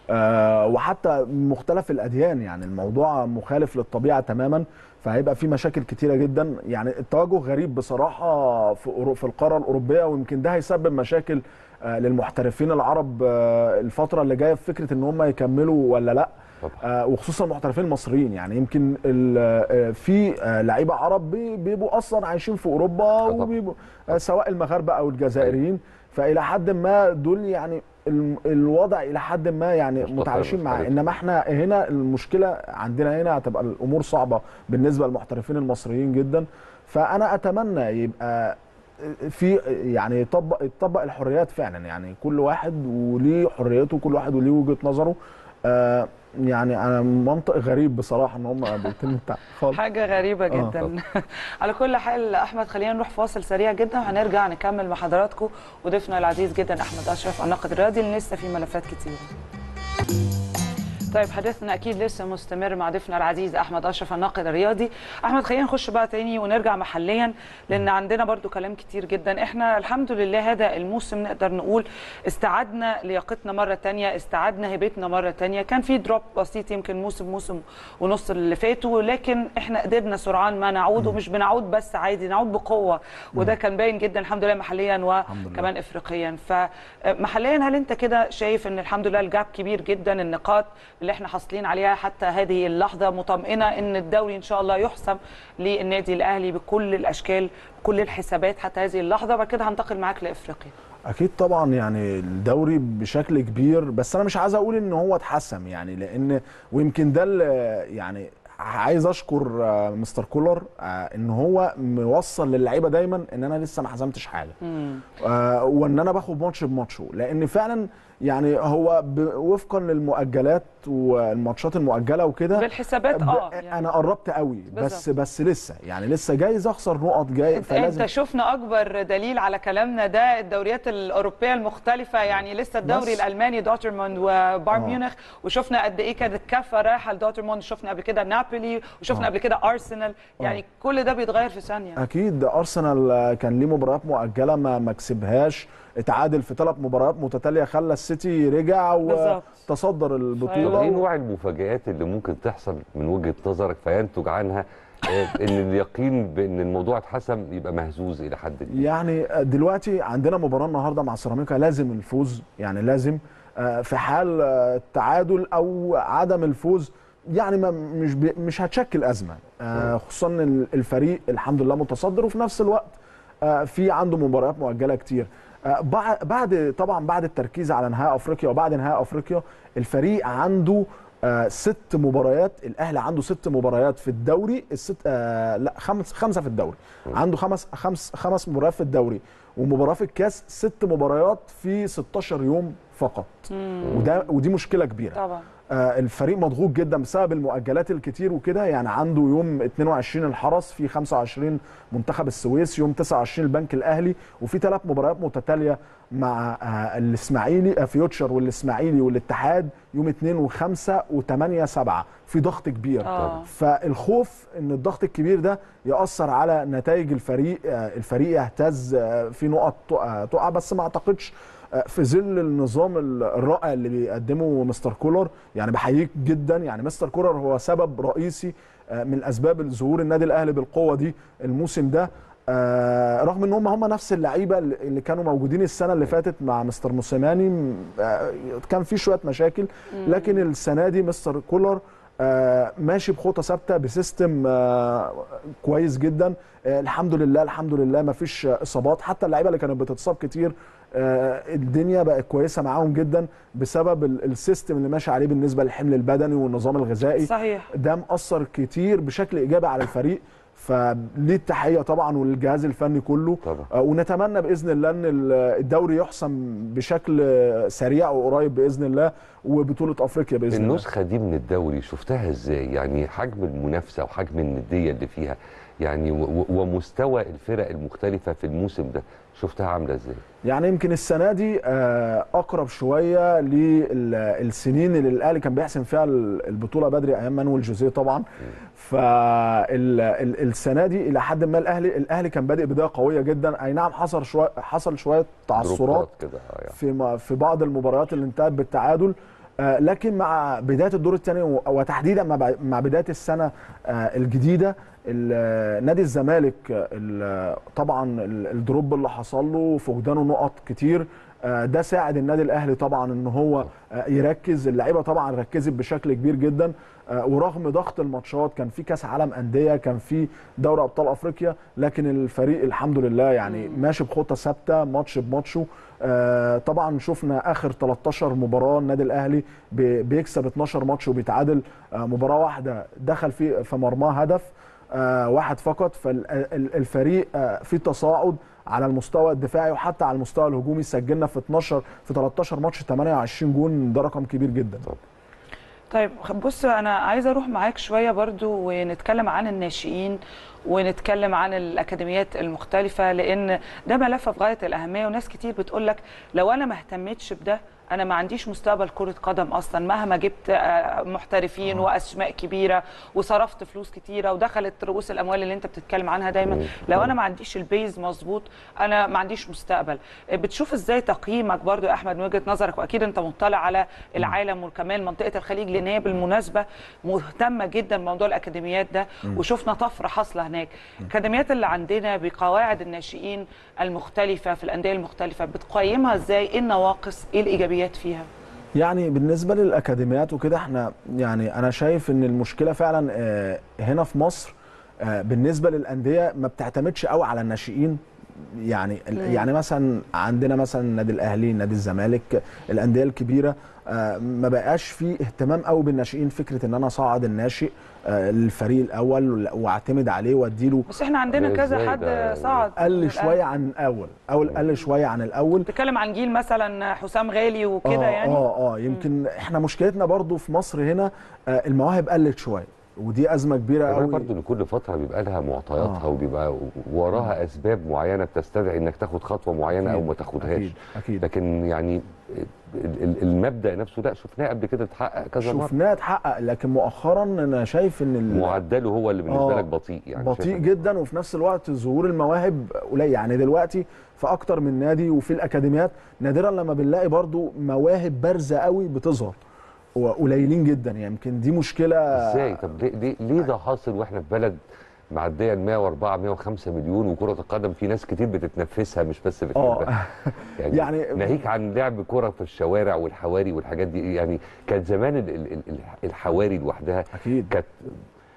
وحتى مختلف الاديان. يعني الموضوع مخالف للطبيعه تماما، فهيبقى في مشاكل كتيره جدا. يعني التوجه غريب بصراحه في القاره الاوروبيه، ويمكن ده هيسبب مشاكل للمحترفين العرب الفتره اللي جايه في فكره ان هم يكملوا ولا لا، وخصوصا المحترفين المصريين. يعني يمكن في لعيبه عرب بيبقوا اصلا عايشين في اوروبا، وبيبقوا سواء المغاربه او الجزائريين، فالى حد ما دول يعني الوضع الى حد ما يعني متعايشين معاه. انما احنا هنا المشكله عندنا هنا هتبقى الامور صعبه بالنسبه للمحترفين المصريين جدا. فانا اتمنى يبقى في يعني يطبق الحريات فعلا، يعني كل واحد وليه حريته، كل واحد وليه وجهه نظره. يعني انا منطق غريب بصراحه ان هم بيتم خالص، حاجه غريبه جدا. على كل حال احمد، خلينا نروح فاصل سريع جدا وهنرجع نكمل مع حضراتكم وضيفنا العزيز جدا احمد اشرف الناقد الرياضي اللي لسه في ملفات كتير. طيب حديثنا اكيد لسه مستمر مع ضيفنا العزيز احمد اشرف الناقد الرياضي. احمد، خلينا نخش بقى تاني ونرجع محليا، لان عندنا برضو كلام كتير جدا. احنا الحمد لله هذا الموسم نقدر نقول استعدنا لياقتنا مره تانية، استعدنا هيبتنا مره تانية. كان في دروب بسيط يمكن موسم ونص اللي فاتوا، لكن احنا قدرنا سرعان ما نعود، ومش بنعود بس عادي، نعود بقوه، وده كان باين جدا الحمد لله محليا وكمان افريقيا. فمحليا هل انت كده شايف ان الحمد لله الجاب كبير جدا، النقاط اللي احنا حاصلين عليها حتى هذه اللحظه مطمئنه ان الدوري ان شاء الله يحسم للنادي الاهلي بكل الاشكال كل الحسابات حتى هذه اللحظه، وبعد كده هنتقل معاك لافريقيا؟ اكيد طبعا، يعني الدوري بشكل كبير، بس انا مش عايز اقول ان هو اتحسم، يعني لان ويمكن ده يعني عايز اشكر مستر كولر ان هو موصل للعيبه دايما ان انا لسه ما حسمتش حاجه، وان انا باخد ماتش بماتشه، لان فعلا يعني هو وفقا للمؤجلات والماتشات المؤجله وكده بالحسابات يعني انا قربت قوي، بس لسه يعني لسه جايز اخسر نقط جاي. فلازم انت شفنا اكبر دليل على كلامنا ده الدوريات الاوروبيه المختلفه، يعني لسه الدوري الالماني دورتموند وبايرن ميونخ، وشفنا قد ايه كانت كفه رايحه لدورتموند، شفنا قبل كده نابولي، وشفنا قبل كده ارسنال، يعني كل ده بيتغير في ثانيه. اكيد ارسنال كان ليه مباريات مؤجله ما كسبهاش، اتعادل في 3 مباريات متتاليه، خلى السيتي رجع وتصدر البطوله. ايه نوع المفاجآت اللي ممكن تحصل من وجهه نظرك فينتج عنها ان اليقين بان الموضوع اتحسم يبقى مهزوز الى حد ما؟ يعني دلوقتي عندنا مباراه النهارده مع سيراميكا، لازم الفوز، يعني لازم في حال التعادل او عدم الفوز يعني مش هتشكل ازمه، خصوصا ان الفريق الحمد لله متصدر، وفي نفس الوقت في عنده مباريات مؤجله كتير. بعد التركيز على نهائي افريقيا، وبعد نهائي افريقيا الفريق عنده 6 مباريات. الاهلي عنده 6 مباريات في الدوري، لا 5 في الدوري. عنده خمس مباريات في الدوري ومباراه في الكاس، 6 مباريات في 16 يوم فقط. ودي مشكله كبيره طبعا. الفريق مضغوط جدا بسبب المؤجلات الكتير وكده. يعني عنده يوم 22 الحرس، في 25 منتخب السويس، يوم 29 البنك الاهلي، وفي 3 مباريات متتاليه مع الاسماعيلي فيوتشر والاسماعيلي والاتحاد يوم 2 و5 و8 7. في ضغط كبير. فالخوف ان الضغط الكبير ده ياثر على نتائج الفريق يهتز، في نقط تقع. بس ما اعتقدش في ظل النظام الرائع اللي بيقدمه مستر كولر. يعني بحييك جدا. يعني مستر كولر هو سبب رئيسي من اسباب ظهور النادي الاهلي بالقوه دي الموسم ده، رغم ان هم نفس اللعيبه اللي كانوا موجودين السنه اللي فاتت مع مستر موسيماني. كان في شويه مشاكل، لكن السنه دي مستر كولر ماشي بخطه ثابته بسيستم كويس جدا. الحمد لله ما فيش اصابات. حتى اللعيبه اللي كانت بتتصاب كتير الدنيا بقت كويسه معاهم جدا بسبب السيستم اللي ماشي عليه بالنسبه للحمل البدني والنظام الغذائي. صحيح. ده مأثر كتير بشكل ايجابي على الفريق. فليه التحيه طبعا والجهاز الفني كله طبعا. ونتمنى باذن الله ان الدوري يحسم بشكل سريع وقريب باذن الله، وبطوله افريقيا باذن الله. النسخه دي من الدوري شفتها ازاي؟ يعني حجم المنافسه وحجم النديه اللي فيها، يعني ومستوى الفرق المختلفه في الموسم ده شفتها عامله ازاي؟ يعني يمكن السنه دي اقرب شويه للسنين اللي الاهلي كان بيحسم فيها البطوله بدري ايام مانويل جوزيه طبعا. فالسنه دي الى حد ما الاهلي كان بادئ بدايه قويه جدا. اي نعم حصل شويه تعثرات في بعض المباريات اللي انتهت بالتعادل، لكن مع بدايه الدور الثاني وتحديدا مع بدايه السنه الجديده نادي الزمالك طبعا الدروب اللي حصل له فقدانه نقط كتير، ده ساعد النادي الاهلي طبعا ان هو يركز. اللعيبه طبعا ركزت بشكل كبير جدا، ورغم ضغط الماتشات كان في كاس عالم انديه، كان في دوري ابطال افريقيا، لكن الفريق الحمد لله يعني ماشي بخطه ثابته ماتش بماتشه. طبعا شفنا اخر 13 مباراه النادي الاهلي بيكسب 12 ماتش وبيتعادل مباراه واحده دخل في مرماه هدف واحد فقط. فالفريق في تصاعد على المستوى الدفاعي وحتى على المستوى الهجومي. سجلنا في 13 ماتش 28 جون، ده رقم كبير جدا. طيب بص، انا عايزه اروح معاك شويه برضو ونتكلم عن الناشئين ونتكلم عن الاكاديميات المختلفه، لان ده ملف في غايه الاهميه. وناس كتير بتقول لك لو انا ما اهتمتش بده انا ما عنديش مستقبل كرة قدم اصلا، مهما جبت محترفين واسماء كبيره وصرفت فلوس كتيره ودخلت رؤوس الاموال اللي انت بتتكلم عنها دايما، لو انا ما عنديش البيز مظبوط انا ما عنديش مستقبل. بتشوف ازاي تقييمك برضو يا احمد من وجهه نظرك، واكيد انت مطلع على العالم وكمان منطقه الخليج، لان هي بالمناسبه مهتمه جدا بموضوع الاكاديميات ده، وشفنا طفره حاصله هناك. الاكاديميات اللي عندنا بقواعد الناشئين المختلفه في الانديه المختلفه بتقيمها ازاي؟ ايه النواقص ايه الايجابيات فيها؟ يعني بالنسبه للاكاديميات وكده احنا يعني انا شايف ان المشكله فعلا هنا في مصر بالنسبه للانديه ما بتعتمدش قوي على الناشئين. يعني مثلا عندنا مثلا النادي الاهلي، نادي الزمالك، الانديه الكبيره ما بقاش في اهتمام قوي بالناشئين. فكره ان انا اصعد الناشئ الفريق الاول واعتمد عليه واديله. بس احنا عندنا كذا حد صعد قل شويه عن الاول قل شويه عن الاول. بتتكلم عن جيل مثلا حسام غالي وكده يعني. يمكن احنا مشكلتنا برضو في مصر هنا المواهب قلت شويه، ودي ازمه كبيره قوي. برضه ان كل فتره بيبقى لها معطياتها وبيبقى وراها اسباب معينه بتستدعي انك تاخد خطوه معينه او ما تاخدهاش. أكيد. لكن يعني المبدا نفسه ده شفناه قبل كده اتحقق كذا مره. شفناه اتحقق، لكن مؤخرا انا شايف ان معدله هو اللي بالنسبه لك بطيء، يعني بطيء جدا، وفي نفس الوقت ظهور المواهب قليل. يعني دلوقتي في اكتر من نادي وفي الاكاديميات نادرا لما بنلاقي برضو مواهب بارزه قوي بتظهر، وقليلين جدا. يمكن دي مشكله. ازاي؟ طب ليه ده حاصل واحنا في بلد معديه 104 105 مليون وكره القدم في ناس كتير بتتنفسها مش بس بتحبها؟ يعني ناهيك عن لعب كره في الشوارع والحواري والحاجات دي. يعني كانت زمان الحواري لوحدها اكيد كانت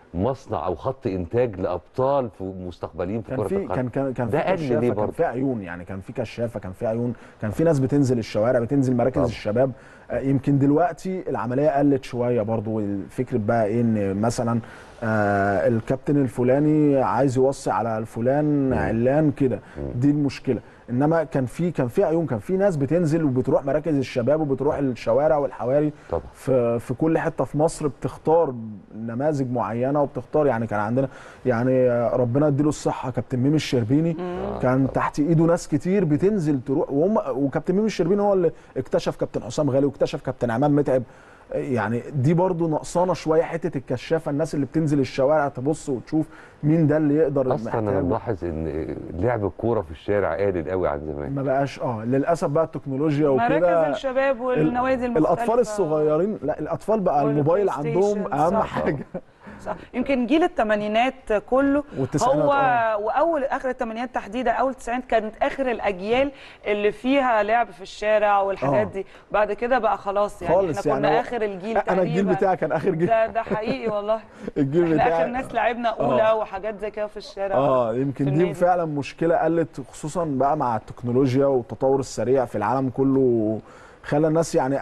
مصنع او خط انتاج لابطال في مستقبلين في كره القدم. كان ده في قل ليه كشافه، كان في عيون، يعني كان في كشافه، كان في عيون، كان في ناس بتنزل الشوارع، بتنزل مراكز طبعا. الشباب. يمكن دلوقتي العمليه قلت شويه برضو. الفكره بقى ايه؟ ان مثلا الكابتن الفلاني عايز يوصي على الفلان علان كده، دي المشكله. انما كان في عيون، كان في ناس بتنزل وبتروح مراكز الشباب وبتروح الشوارع والحواري طبعا. في كل حته في مصر، بتختار نماذج معينه وبتختار. يعني كان عندنا يعني ربنا يديله الصحه كابتن ميمي الشربيني، كان تحت ايده ناس كتير بتنزل تروح، وكابتن ميمي الشربيني هو اللي اكتشف كابتن حسام غالي واكتشف كابتن عماد متعب. يعني دي برضو نقصانه شويه، حته الكشافه، الناس اللي بتنزل الشوارع تبص وتشوف مين ده اللي يقدر. اصلا انا ملاحظ ان لعب الكوره في الشارع قليل قوي عن زمان، ما بقاش. للاسف بقى التكنولوجيا وكده، مراكز الشباب والنوادي المختلفه، الاطفال الصغيرين، لا الاطفال بقى الموبايل عندهم اهم حاجه. صح. يمكن جيل الثمانينات كله هو واول اخر الثمانينات تحديدا، اول التسعينات كانت اخر الاجيال اللي فيها لعب في الشارع والحاجات دي. بعد كده بقى خلاص، يعني احنا كنا يعني اخر الجيل تقريبا. انا الجيل بتاعي كان اخر جيل. ده حقيقي والله. الجيل بتاعي اخر ناس لعبنا اولى وحاجات زي كده في الشارع. يمكن دي فعلا مشكله قلت، خصوصا بقى مع التكنولوجيا والتطور السريع في العالم كله. خلى الناس يعني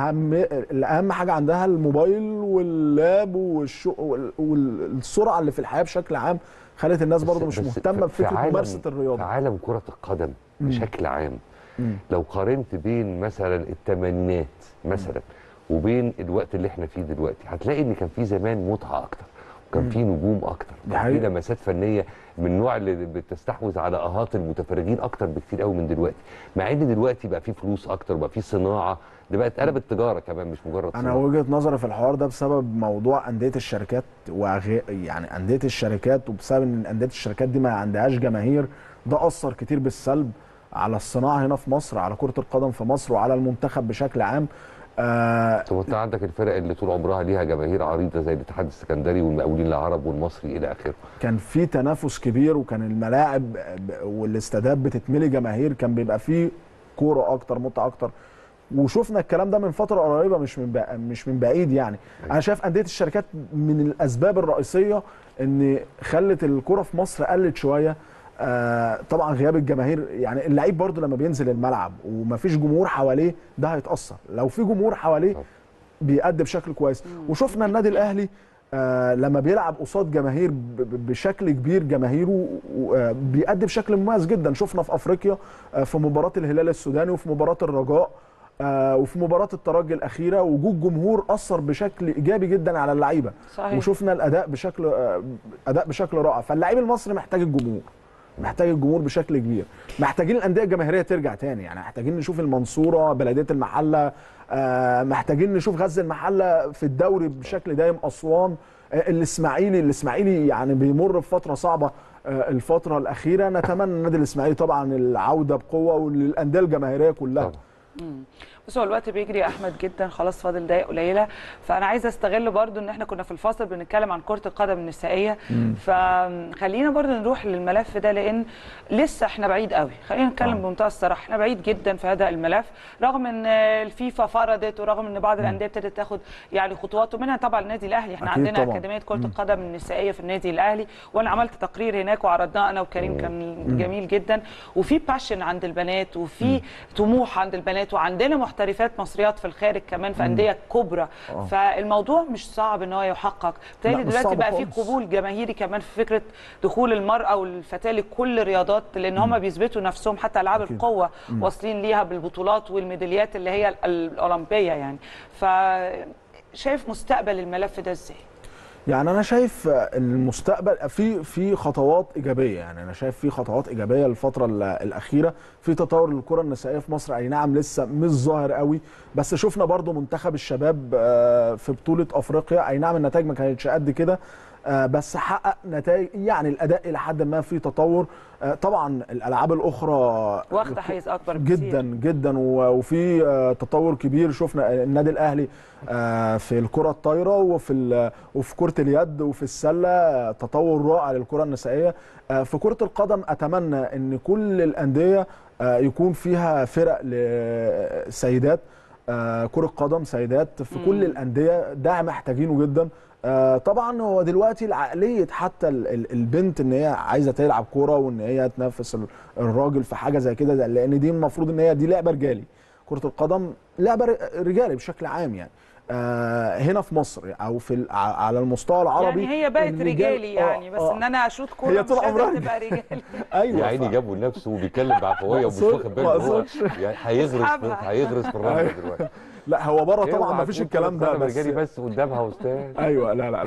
اهم حاجه عندها الموبايل واللاب والسرعه اللي في الحياه بشكل عام، خلت الناس برضو مش مهتمه بفكره ممارسه الرياضه. في عالم كره القدم بشكل عام، لو قارنت بين مثلا الثمانينات مثلا وبين الوقت اللي احنا فيه دلوقتي، هتلاقي ان كان في زمان متعه اكتر، وكان في نجوم اكتر، كان في لمسات فنيه من النوع اللي بتستحوذ على اهات المتفرجين اكتر بكتير قوي من دلوقتي. مع ان دلوقتي بقى في فلوس اكتر، بقى في صناعه، دي بقت قلبت تجاره كمان مش مجرد صناعه. انا وجهه نظري في الحوار ده بسبب موضوع انديه الشركات يعني انديه الشركات، وبسبب ان انديه الشركات دي ما عندهاش جماهير، ده اثر كتير بالسلب على الصناعه هنا في مصر، على كره القدم في مصر، وعلى المنتخب بشكل عام. طب انت عندك الفرق اللي طول عمرها ليها جماهير عريضه زي الاتحاد السكندري والمقاولين العرب والمصري الى اخره، كان في تنافس كبير، وكان الملاعب والاستادات بتتملي جماهير، كان بيبقى فيه كوره اكتر، متعه اكتر. وشفنا الكلام ده من فتره قريبه، مش من بعيد يعني. انا شايف انديه الشركات من الاسباب الرئيسيه ان خلت الكوره في مصر قلت شويه. طبعا غياب الجماهير، يعني اللعيب برضو لما بينزل الملعب ومفيش جمهور حواليه ده هيتأثر. لو في جمهور حواليه بيأدي بشكل كويس. وشفنا النادي الأهلي لما بيلعب قصاد جماهير بشكل كبير، جماهيره بيأدي بشكل مميز جدا. شفنا في أفريقيا في مباراة الهلال السوداني، وفي مباراة الرجاء، وفي مباراة الترجي الأخيرة، وجود جمهور أثر بشكل إيجابي جدا على اللعيبة. وشفنا الأداء بشكل رائع. فاللاعب المصري محتاج الجمهور، محتاج الجمهور بشكل كبير. محتاجين الانديه الجماهيريه ترجع تاني، يعني محتاجين نشوف المنصوره، بلديه المحله، محتاجين نشوف غزل المحله في الدوري بشكل دايم، اسوان، الاسماعيلي يعني بيمر بفتره صعبه الفتره الاخيره. نتمنى النادي الاسماعيلي طبعا العوده بقوه، وللانديه الجماهيريه كلها. بص، هو الوقت بيجري يا احمد جدا، خلاص فاضل دقايق قليله، فانا عايزه استغل برضو ان احنا كنا في الفاصل بنتكلم عن كره القدم النسائيه، فخلينا برضو نروح للملف ده، لان لسه احنا بعيد قوي. خلينا نتكلم بمنتهى الصراحه، احنا بعيد جدا في هذا الملف، رغم ان الفيفا فرضت، ورغم ان بعض الانديه ابتدت تاخد يعني خطوات، ومنها طبعا النادي الاهلي. احنا عندنا اكاديميه كره القدم النسائيه في النادي الاهلي، وانا عملت تقرير هناك وعرضناه انا وكريم، كان جميل جدا، وفي باشن عند البنات، وفي طموح عند البنات، وعندنا محترفات مصريات في الخارج كمان في انديه كبرى. فالموضوع مش صعب ان هو يحقق. بالتالي دلوقتي بقى في قبول جماهيري كمان في فكره دخول المراه والفتاه لكل الرياضات، لان هم بيثبتوا نفسهم، حتى العاب القوه واصلين ليها بالبطولات والميداليات اللي هي الاولمبيه يعني. فشايف مستقبل الملف ده ازاي؟ يعني انا شايف المستقبل في خطوات ايجابيه، يعني انا شايف في خطوات ايجابيه الفتره الاخيره في تطور الكره النسائيه في مصر. اي نعم لسه مش ظاهر قوي، بس شفنا برضو منتخب الشباب في بطوله افريقيا. اي نعم النتائج ما كانتش قد كده، بس حقق نتائج، يعني الاداء الى حد ما في تطور. طبعا الالعاب الاخرى واخده حيز اكبر جدا جدا، وفي تطور كبير. شفنا النادي الاهلي في الكره الطايره، وفي كره اليد، وفي السله تطور رائع للكره النسائيه. في كره القدم اتمنى ان كل الانديه يكون فيها فرق لسيدات كره قدم سيدات في كل الانديه، ده محتاجينه جدا. طبعا هو دلوقتي العقليه حتى البنت ان هي عايزه تلعب كوره وان هي تنافس الراجل في حاجه زي كده، لان دي المفروض ان هي دي لعبه رجالي. كره القدم لعبه رجالي بشكل عام يعني. هنا في مصر او على المستوى العربي يعني هي بقت رجالي يعني، بس ان انا اشوط كوره هي مش طول عمرها لازم تبقى رجالي. ايوه يا عيني جابوا نفسه وبيتكلم بعفويه ومش واخد باله هو يعني هيغرس في الرمله دلوقتي. لا هو بره طبعا ما فيش الكلام ده، بس رجالي بس قدامها استاذ. ايوه لا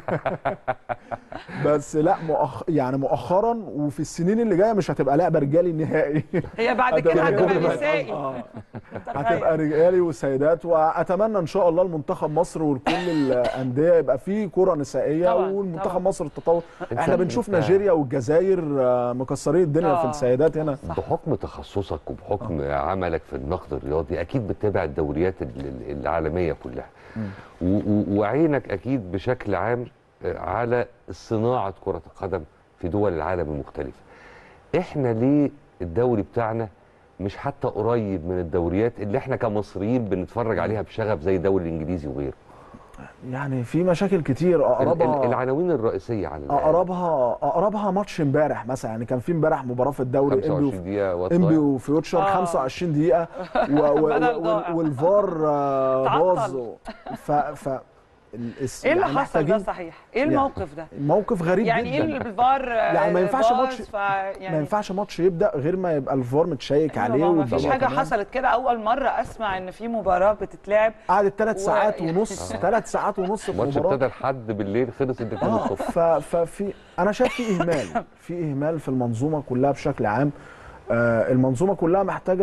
بس لا يعني مؤخرا وفي السنين اللي جايه مش هتبقى لعبه رجالي نهائي. هي بعد كده هتبقى نسائي. هتبقى رجالي وسيدات، واتمنى ان شاء الله المنتخب مصر وكل الانديه يبقى فيه كره نسائيه والمنتخب مصر التطور. احنا بنشوف نيجيريا والجزائر مكسرين الدنيا في السيدات هنا. بحكم تخصصك وبحكم عملك في النقد الرياضي اكيد بتتابع الدوريات العالميه كلها، وعينك اكيد بشكل عام على صناعه كره القدم في دول العالم المختلفه. احنا ليه الدوري بتاعنا مش حتى قريب من الدوريات اللي احنا كمصريين بنتفرج عليها بشغف زي الدوري الانجليزي وغيره؟ يعني في مشاكل كتير. اقربها العناوين الرئيسيه على اقربها ماتش امبارح مثلا. يعني كان في امبارح مباراه في الدوري 25 دقيقه انبي وفيوتشر 25 دقيقه والفار باظ. ايه اللي حصل ده صحيح؟ ايه الموقف ده؟ موقف غريب يعني جدا. ايه الفار يعني ما ينفعش ماتش يعني ما ينفعش ماتش يبدا غير ما يبقى الفار متشيك عليه. ما فيش حاجه حصلت كده. اول مره اسمع ان في مباراه بتتلعب قعدت 3 ساعات ونص 3 ساعات ونص الماتش ابتدى لحد بالليل خلص 2 الصبح. ففي انا شايف في اهمال في المنظومه كلها بشكل عام. المنظومه كلها محتاجه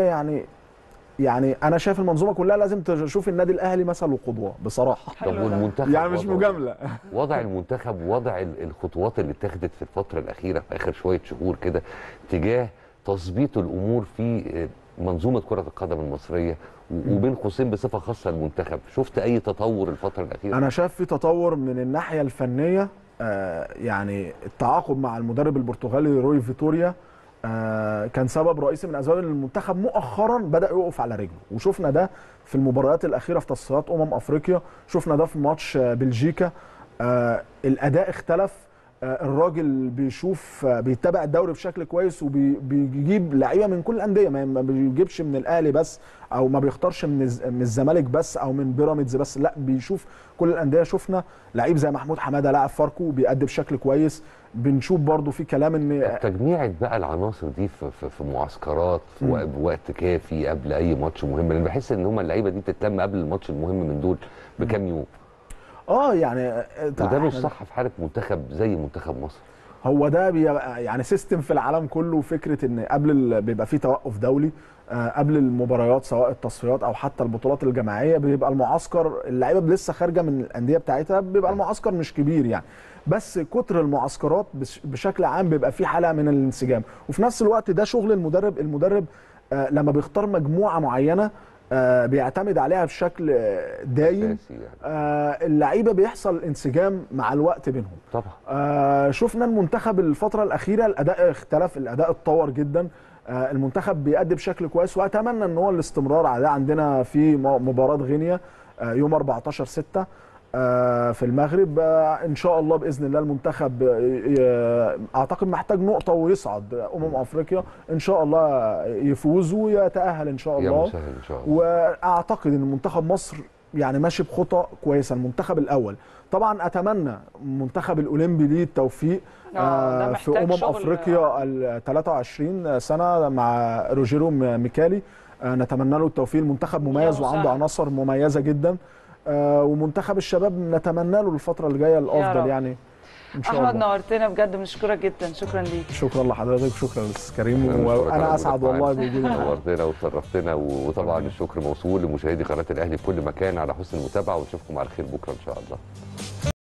يعني انا شايف المنظومه كلها لازم تشوف النادي الاهلي مثل وقدوه بصراحه. طب والمنتخب يعني مش مجامله. وضع المنتخب ووضع الخطوات اللي اتخذت في الفتره الاخيره في اخر شويه شهور كده تجاه تظبيط الامور في منظومه كره القدم المصريه وبين قوسين بصفه خاصه المنتخب، شفت اي تطور الفتره الاخيره؟ انا شايف في تطور من الناحيه الفنيه. يعني التعاقد مع المدرب البرتغالي روي فيتوريا كان سبب رئيسي من اسباب ان المنتخب مؤخرا بدا يقف على رجله، وشفنا ده في المباريات الاخيره في تصفيات افريقيا، شفنا ده في ماتش بلجيكا. الاداء اختلف. الراجل بيتابع الدوري بشكل كويس وبيجيب لعيبه من كل الانديه، ما بيجيبش من الاهلي بس او ما بيختارش من الزمالك بس او من بيراميدز بس، لا بيشوف كل الانديه. شفنا لعيب زي محمود حماده لاعب فاركو بيأدي بشكل كويس. بنشوف برضو في كلام ان تجميعة بقى العناصر دي في معسكرات في وقت كافي قبل اي ماتش مهم، لان بحس ان هم اللعيبه دي بتتلم قبل الماتش المهم من دول بكام يوم. يعني وده مش صح في حاله منتخب زي منتخب مصر. هو ده يعني سيستم في العالم كله. فكره ان قبل بيبقى في توقف دولي قبل المباريات سواء التصفيات او حتى البطولات الجماعيه، بيبقى المعسكر اللعيبه لسه خارجه من الانديه بتاعتها، بيبقى المعسكر مش كبير يعني، بس كتر المعسكرات بشكل عام بيبقى في حاله من الانسجام. وفي نفس الوقت ده شغل المدرب لما بيختار مجموعه معينه بيعتمد عليها بشكل دايم. اللعيبه بيحصل انسجام مع الوقت بينهم طبعا. شفنا المنتخب الفتره الاخيره الاداء اختلف، الاداء اتطور جدا. المنتخب بيأدي بشكل كويس، واتمنى ان هو الاستمرار على ده. عندنا في مباراه غينيا يوم 14/6 في المغرب. ان شاء الله باذن الله المنتخب اعتقد محتاج نقطه ويصعد افريقيا. ان شاء الله يفوز ويتاهل ان شاء الله. إن شاء الله. واعتقد ان منتخب مصر يعني ماشي بخطى كويسه. المنتخب الاول طبعا اتمنى المنتخب الاولمبي ليه التوفيق في افريقيا ال 23 سنه مع روجيرو ميكالي. نتمنى له التوفيق. المنتخب مميز وعنده عناصر مميزه جدا. ومنتخب الشباب نتمنى له الفتره اللي جايه الافضل يعني ان شاء الله. احمد نورتنا بجد، بنشكرك جدا. شكرا ليك. شكرا لحضرتك، شكرا للاستاذ كريم، وانا اسعد والله بوجودي معاك. نورتنا وشرفتنا، وطبعا الشكر موصول لمشاهدي قناه الاهلي في كل مكان على حسن المتابعه، ونشوفكم على خير بكره ان شاء الله.